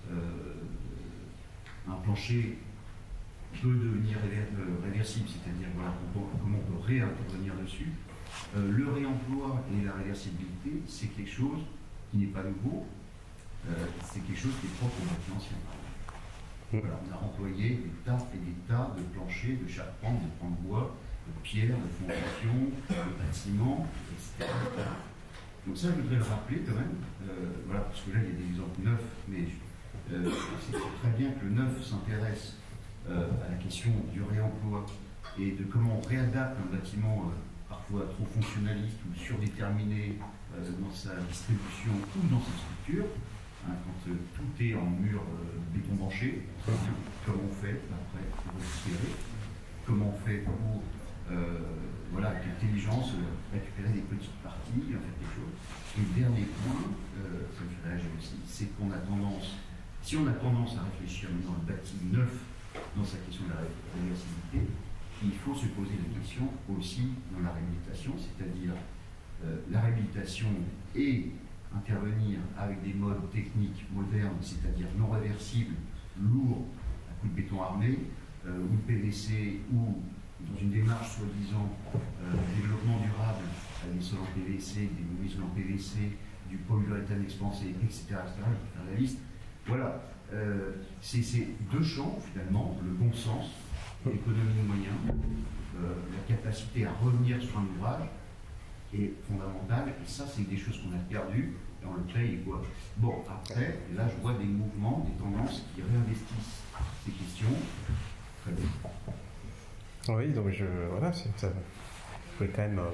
euh, un plancher peut devenir réver- réversible, c'est-à-dire voilà, comment on peut réintervenir dessus. Euh, le réemploi et la réversibilité, c'est quelque chose qui n'est pas nouveau, euh, c'est quelque chose qui est propre au bâtiment ancien. Voilà, on a employé des tas et des tas de planchers, de charpentes, de pans de bois, de pierres, de fondations, de bâtiments, et cetera. Donc ça, je voudrais le rappeler quand même, euh, voilà, parce que là, il y a des exemples neufs, mais euh, c'est très bien que le neuf s'intéresse euh, à la question du réemploi et de comment on réadapte un bâtiment euh, parfois trop fonctionnaliste ou surdéterminé euh, dans sa distribution ou dans sa structure, hein, quand euh, tout est en mur euh, béton branché, très bien, comment on fait après pour récupérer, comment on fait pour Euh, voilà, avec intelligence, euh, récupérer des petites parties, en fait, des choses. Et le dernier point, euh, ça me fait réagir aussi, c'est qu'on a tendance, si on a tendance à réfléchir maintenant au bâti neuf dans sa question de la réversibilité, il faut se poser la question aussi dans la réhabilitation, c'est-à-dire euh, la réhabilitation et intervenir avec des modes techniques modernes, c'est-à-dire non réversibles, lourds, à coup de béton armé, euh, ou de P V C, ou dans une démarche soi-disant euh, développement durable, avec des sols en P V C, des maisons en P V C, du polyuréthane expansé, et cetera, et cetera, je vais faire la liste. Voilà, euh, c'est ces deux champs, finalement, le bon sens, l'économie de moyens, euh, la capacité à revenir sur un ouvrage est fondamentale, et ça, c'est des choses qu'on a perdues, et on le paye, quoi. Bon, après, là, je vois des mouvements, des tendances qui réinvestissent ces questions. Très bien.
Oui, donc je, voilà, c'est, ça, je voulais quand même euh,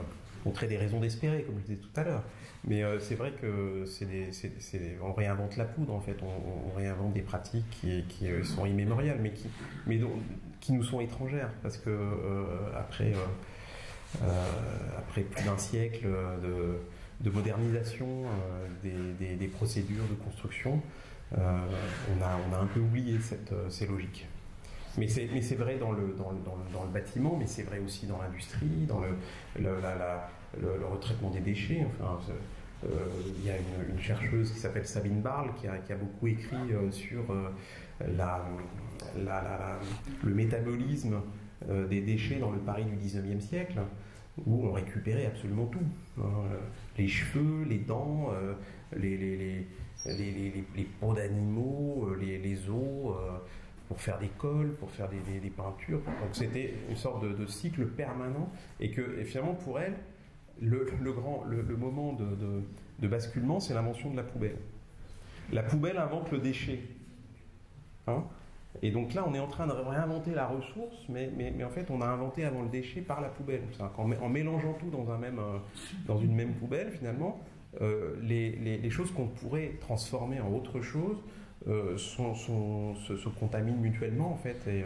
montrer des raisons d'espérer, comme je disais tout à l'heure. Mais euh, c'est vrai que c'est des, c'est, c'est, on réinvente la poudre, en fait. On, on réinvente des pratiques qui, qui euh, sont immémoriales, mais qui, mais dont, qui nous sont étrangères, parce que euh, après, euh, euh, après plus d'un siècle de, de modernisation euh, des, des, des procédures de construction, euh, on, a, on a un peu oublié cette, ces logiques. Mais c'est, mais c'est vrai dans le, dans, le, dans, le, dans le bâtiment, mais c'est vrai aussi dans l'industrie, dans le, le, la, la, le, le retraitement des déchets. Enfin, euh, il y a une, une chercheuse qui s'appelle Sabine Barle qui a, qui a beaucoup écrit euh, sur euh, la, la, la, la, le métabolisme euh, des déchets dans le Paris du dix-neuvième siècle, où on récupérait absolument tout. Hein, les cheveux, les dents, euh, les, les, les, les, les, les peaux d'animaux, les, les os... Euh, pour faire des cols, pour faire des, des, des peintures. Donc c'était une sorte de, de cycle permanent, et que et finalement pour elle, le, le, grand, le, le moment de, de, de basculement, c'est l'invention de la poubelle. La poubelle invente le déchet. Hein, et donc là, on est en train de réinventer la ressource, mais, mais, mais en fait, on a inventé avant le déchet par la poubelle. C'est-à-dire qu'en en mélangeant tout dans, un même, euh, dans une même poubelle, finalement, euh, les, les, les choses qu'on pourrait transformer en autre chose Euh, sont, sont, se, se contaminent mutuellement en fait. Et, euh,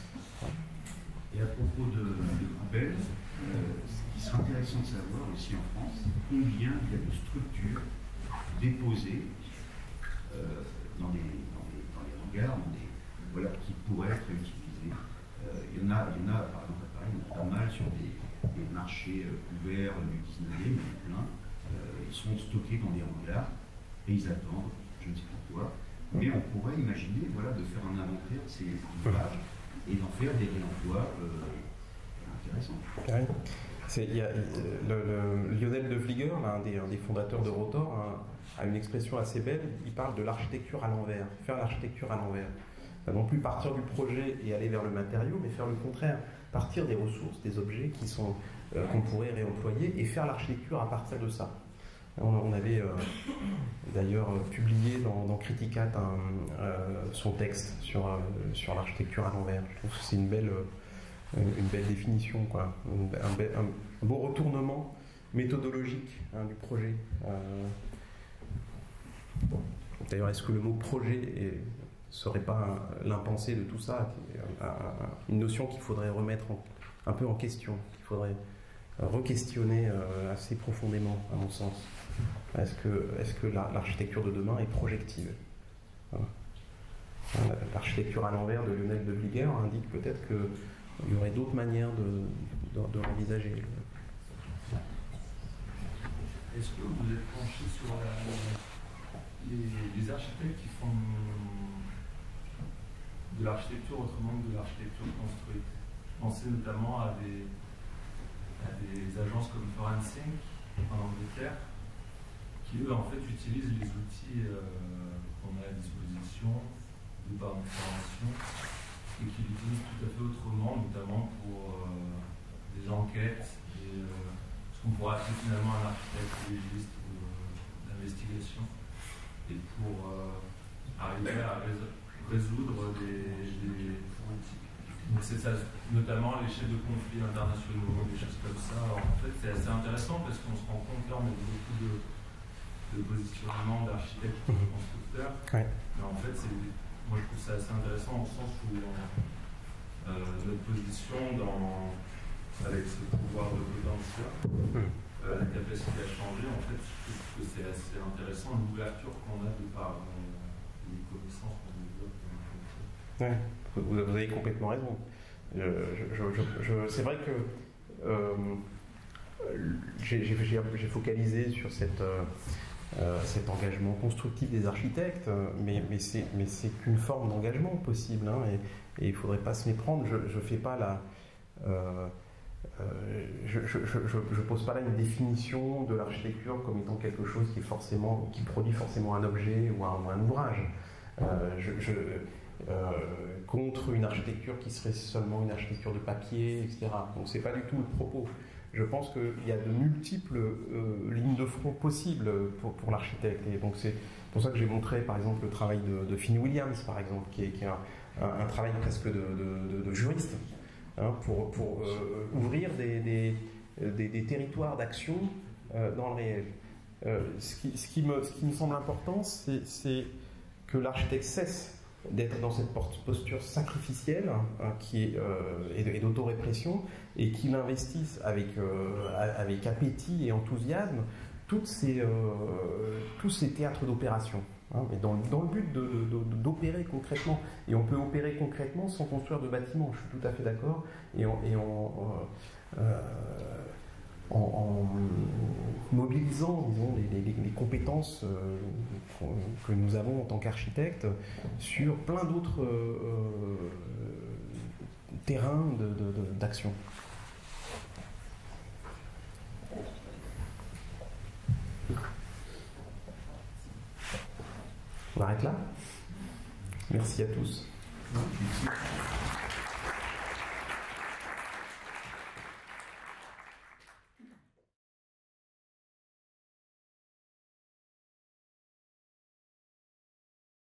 et à propos de, de poubelles, euh, ce qui serait intéressant de savoir aussi en France, combien il y a de structures déposées euh, dans, les, dans, les, dans les hangars, dans des, voilà, qui pourraient être utilisées. Euh, il, y en a, il y en a, par exemple à Paris, il y en a pas mal sur des, des marchés ouverts du dix-neuvième, il y en a plein. Euh, ils sont stockés dans des hangars et ils attendent, je ne sais pas quoi. Mais on pourrait imaginer voilà, de faire un inventaire de ces ouvrages et d'en faire des réemplois euh, intéressants.
Ouais. C'est, y a, le, le, Lionel de Vlieger, un des, un des fondateurs de Rotor, a, a une expression assez belle. Il parle de l'architecture à l'envers, faire l'architecture à l'envers. Non plus partir du projet et aller vers le matériau, mais faire le contraire, partir des ressources, des objets qui sont, euh, qu'on pourrait réemployer et faire l'architecture à partir de ça. On avait euh, d'ailleurs publié dans, dans Criticat un, euh, son texte sur, euh, sur l'architecture à l'envers. Je trouve que c'est une belle, euh, une belle définition, quoi. Un, un, un, un beau retournement méthodologique hein, du projet. Euh, bon. D'ailleurs, est-ce que le mot projet ne serait pas l'impensé de tout ça, une notion qu'il faudrait remettre en, un peu en question, qu'il faudrait re-questionner euh, assez profondément, à mon sens. Est-ce que, est-ce que la, l'architecture de demain est projective? Voilà. L'architecture à l'envers de Lionel de Vlieger indique peut-être qu'il y aurait d'autres manières de, de, de l'envisager.
Est-ce que vous êtes penché sur la, les, les architectes qui font de l'architecture autrement que de l'architecture construite? Pensez notamment à des, à des agences comme Forensic en Angleterre, qui eux en fait utilisent les outils euh, qu'on a à disposition de par information et qui l'utilisent tout à fait autrement, notamment pour euh, des enquêtes, et, euh, ce qu'on pourrait appeler finalement un architecte légiste ou euh, d'investigation, et pour euh, arriver à rés- résoudre des, des donc c'est ça, notamment les chefs de conflits internationaux, des choses comme ça. Alors, en fait, c'est assez intéressant parce qu'on se rend compte là, on a beaucoup de de positionnement d'architecte et de constructeur.
Ouais.
Mais en fait, c'est, moi je trouve ça assez intéressant au sens où euh, notre position dans, avec ce pouvoir de potentiel, euh, la capacité à changer, en fait, je trouve que c'est assez intéressant l'ouverture qu'on a de par euh, les connaissances qu'on développe.
Ouais, vous, vous avez complètement raison. Je, je, je, je, c'est vrai que euh, j'ai, j'ai, j'ai focalisé sur cette. Euh, Euh, cet engagement constructif des architectes, euh, mais, mais, c'est, mais c'est qu'une forme d'engagement possible, hein, et, et il ne faudrait pas se méprendre. Je ne fais pas la. Euh, euh, je ne pose pas là une définition de l'architecture comme étant quelque chose qui, est forcément, qui produit forcément un objet ou un, ou un ouvrage. Euh, je, je, euh, contre une architecture qui serait seulement une architecture de papier, et cetera. Donc c'est pas du tout le propos. Je pense qu'il y a de multiples euh, lignes de front possibles pour, pour l'architecte. Et donc c'est pour ça que j'ai montré par exemple le travail de, de Finn Williams, par exemple, qui est, qui est un, un, un travail presque de, de, de, de juriste, hein, pour, pour euh, ouvrir des, des, des, des territoires d'action euh, dans le réel. Euh, ce, qui, ce, qui me, ce qui me semble important, c'est que l'architecte cesse d'être dans cette posture sacrificielle hein, qui est, euh, et d'autorépression, et qu'il investisse avec, euh, avec appétit et enthousiasme toutes ces, euh, tous ces théâtres d'opération. Hein, mais dans, dans le but d'opérer concrètement. Et on peut opérer concrètement sans construire de bâtiments, je suis tout à fait d'accord. Et en, et en, euh, euh, en, en mobilisant disons, les, les, les compétences euh, que nous avons en tant qu'architectes sur plein d'autres euh, terrains d'action. On arrête là. Merci à tous.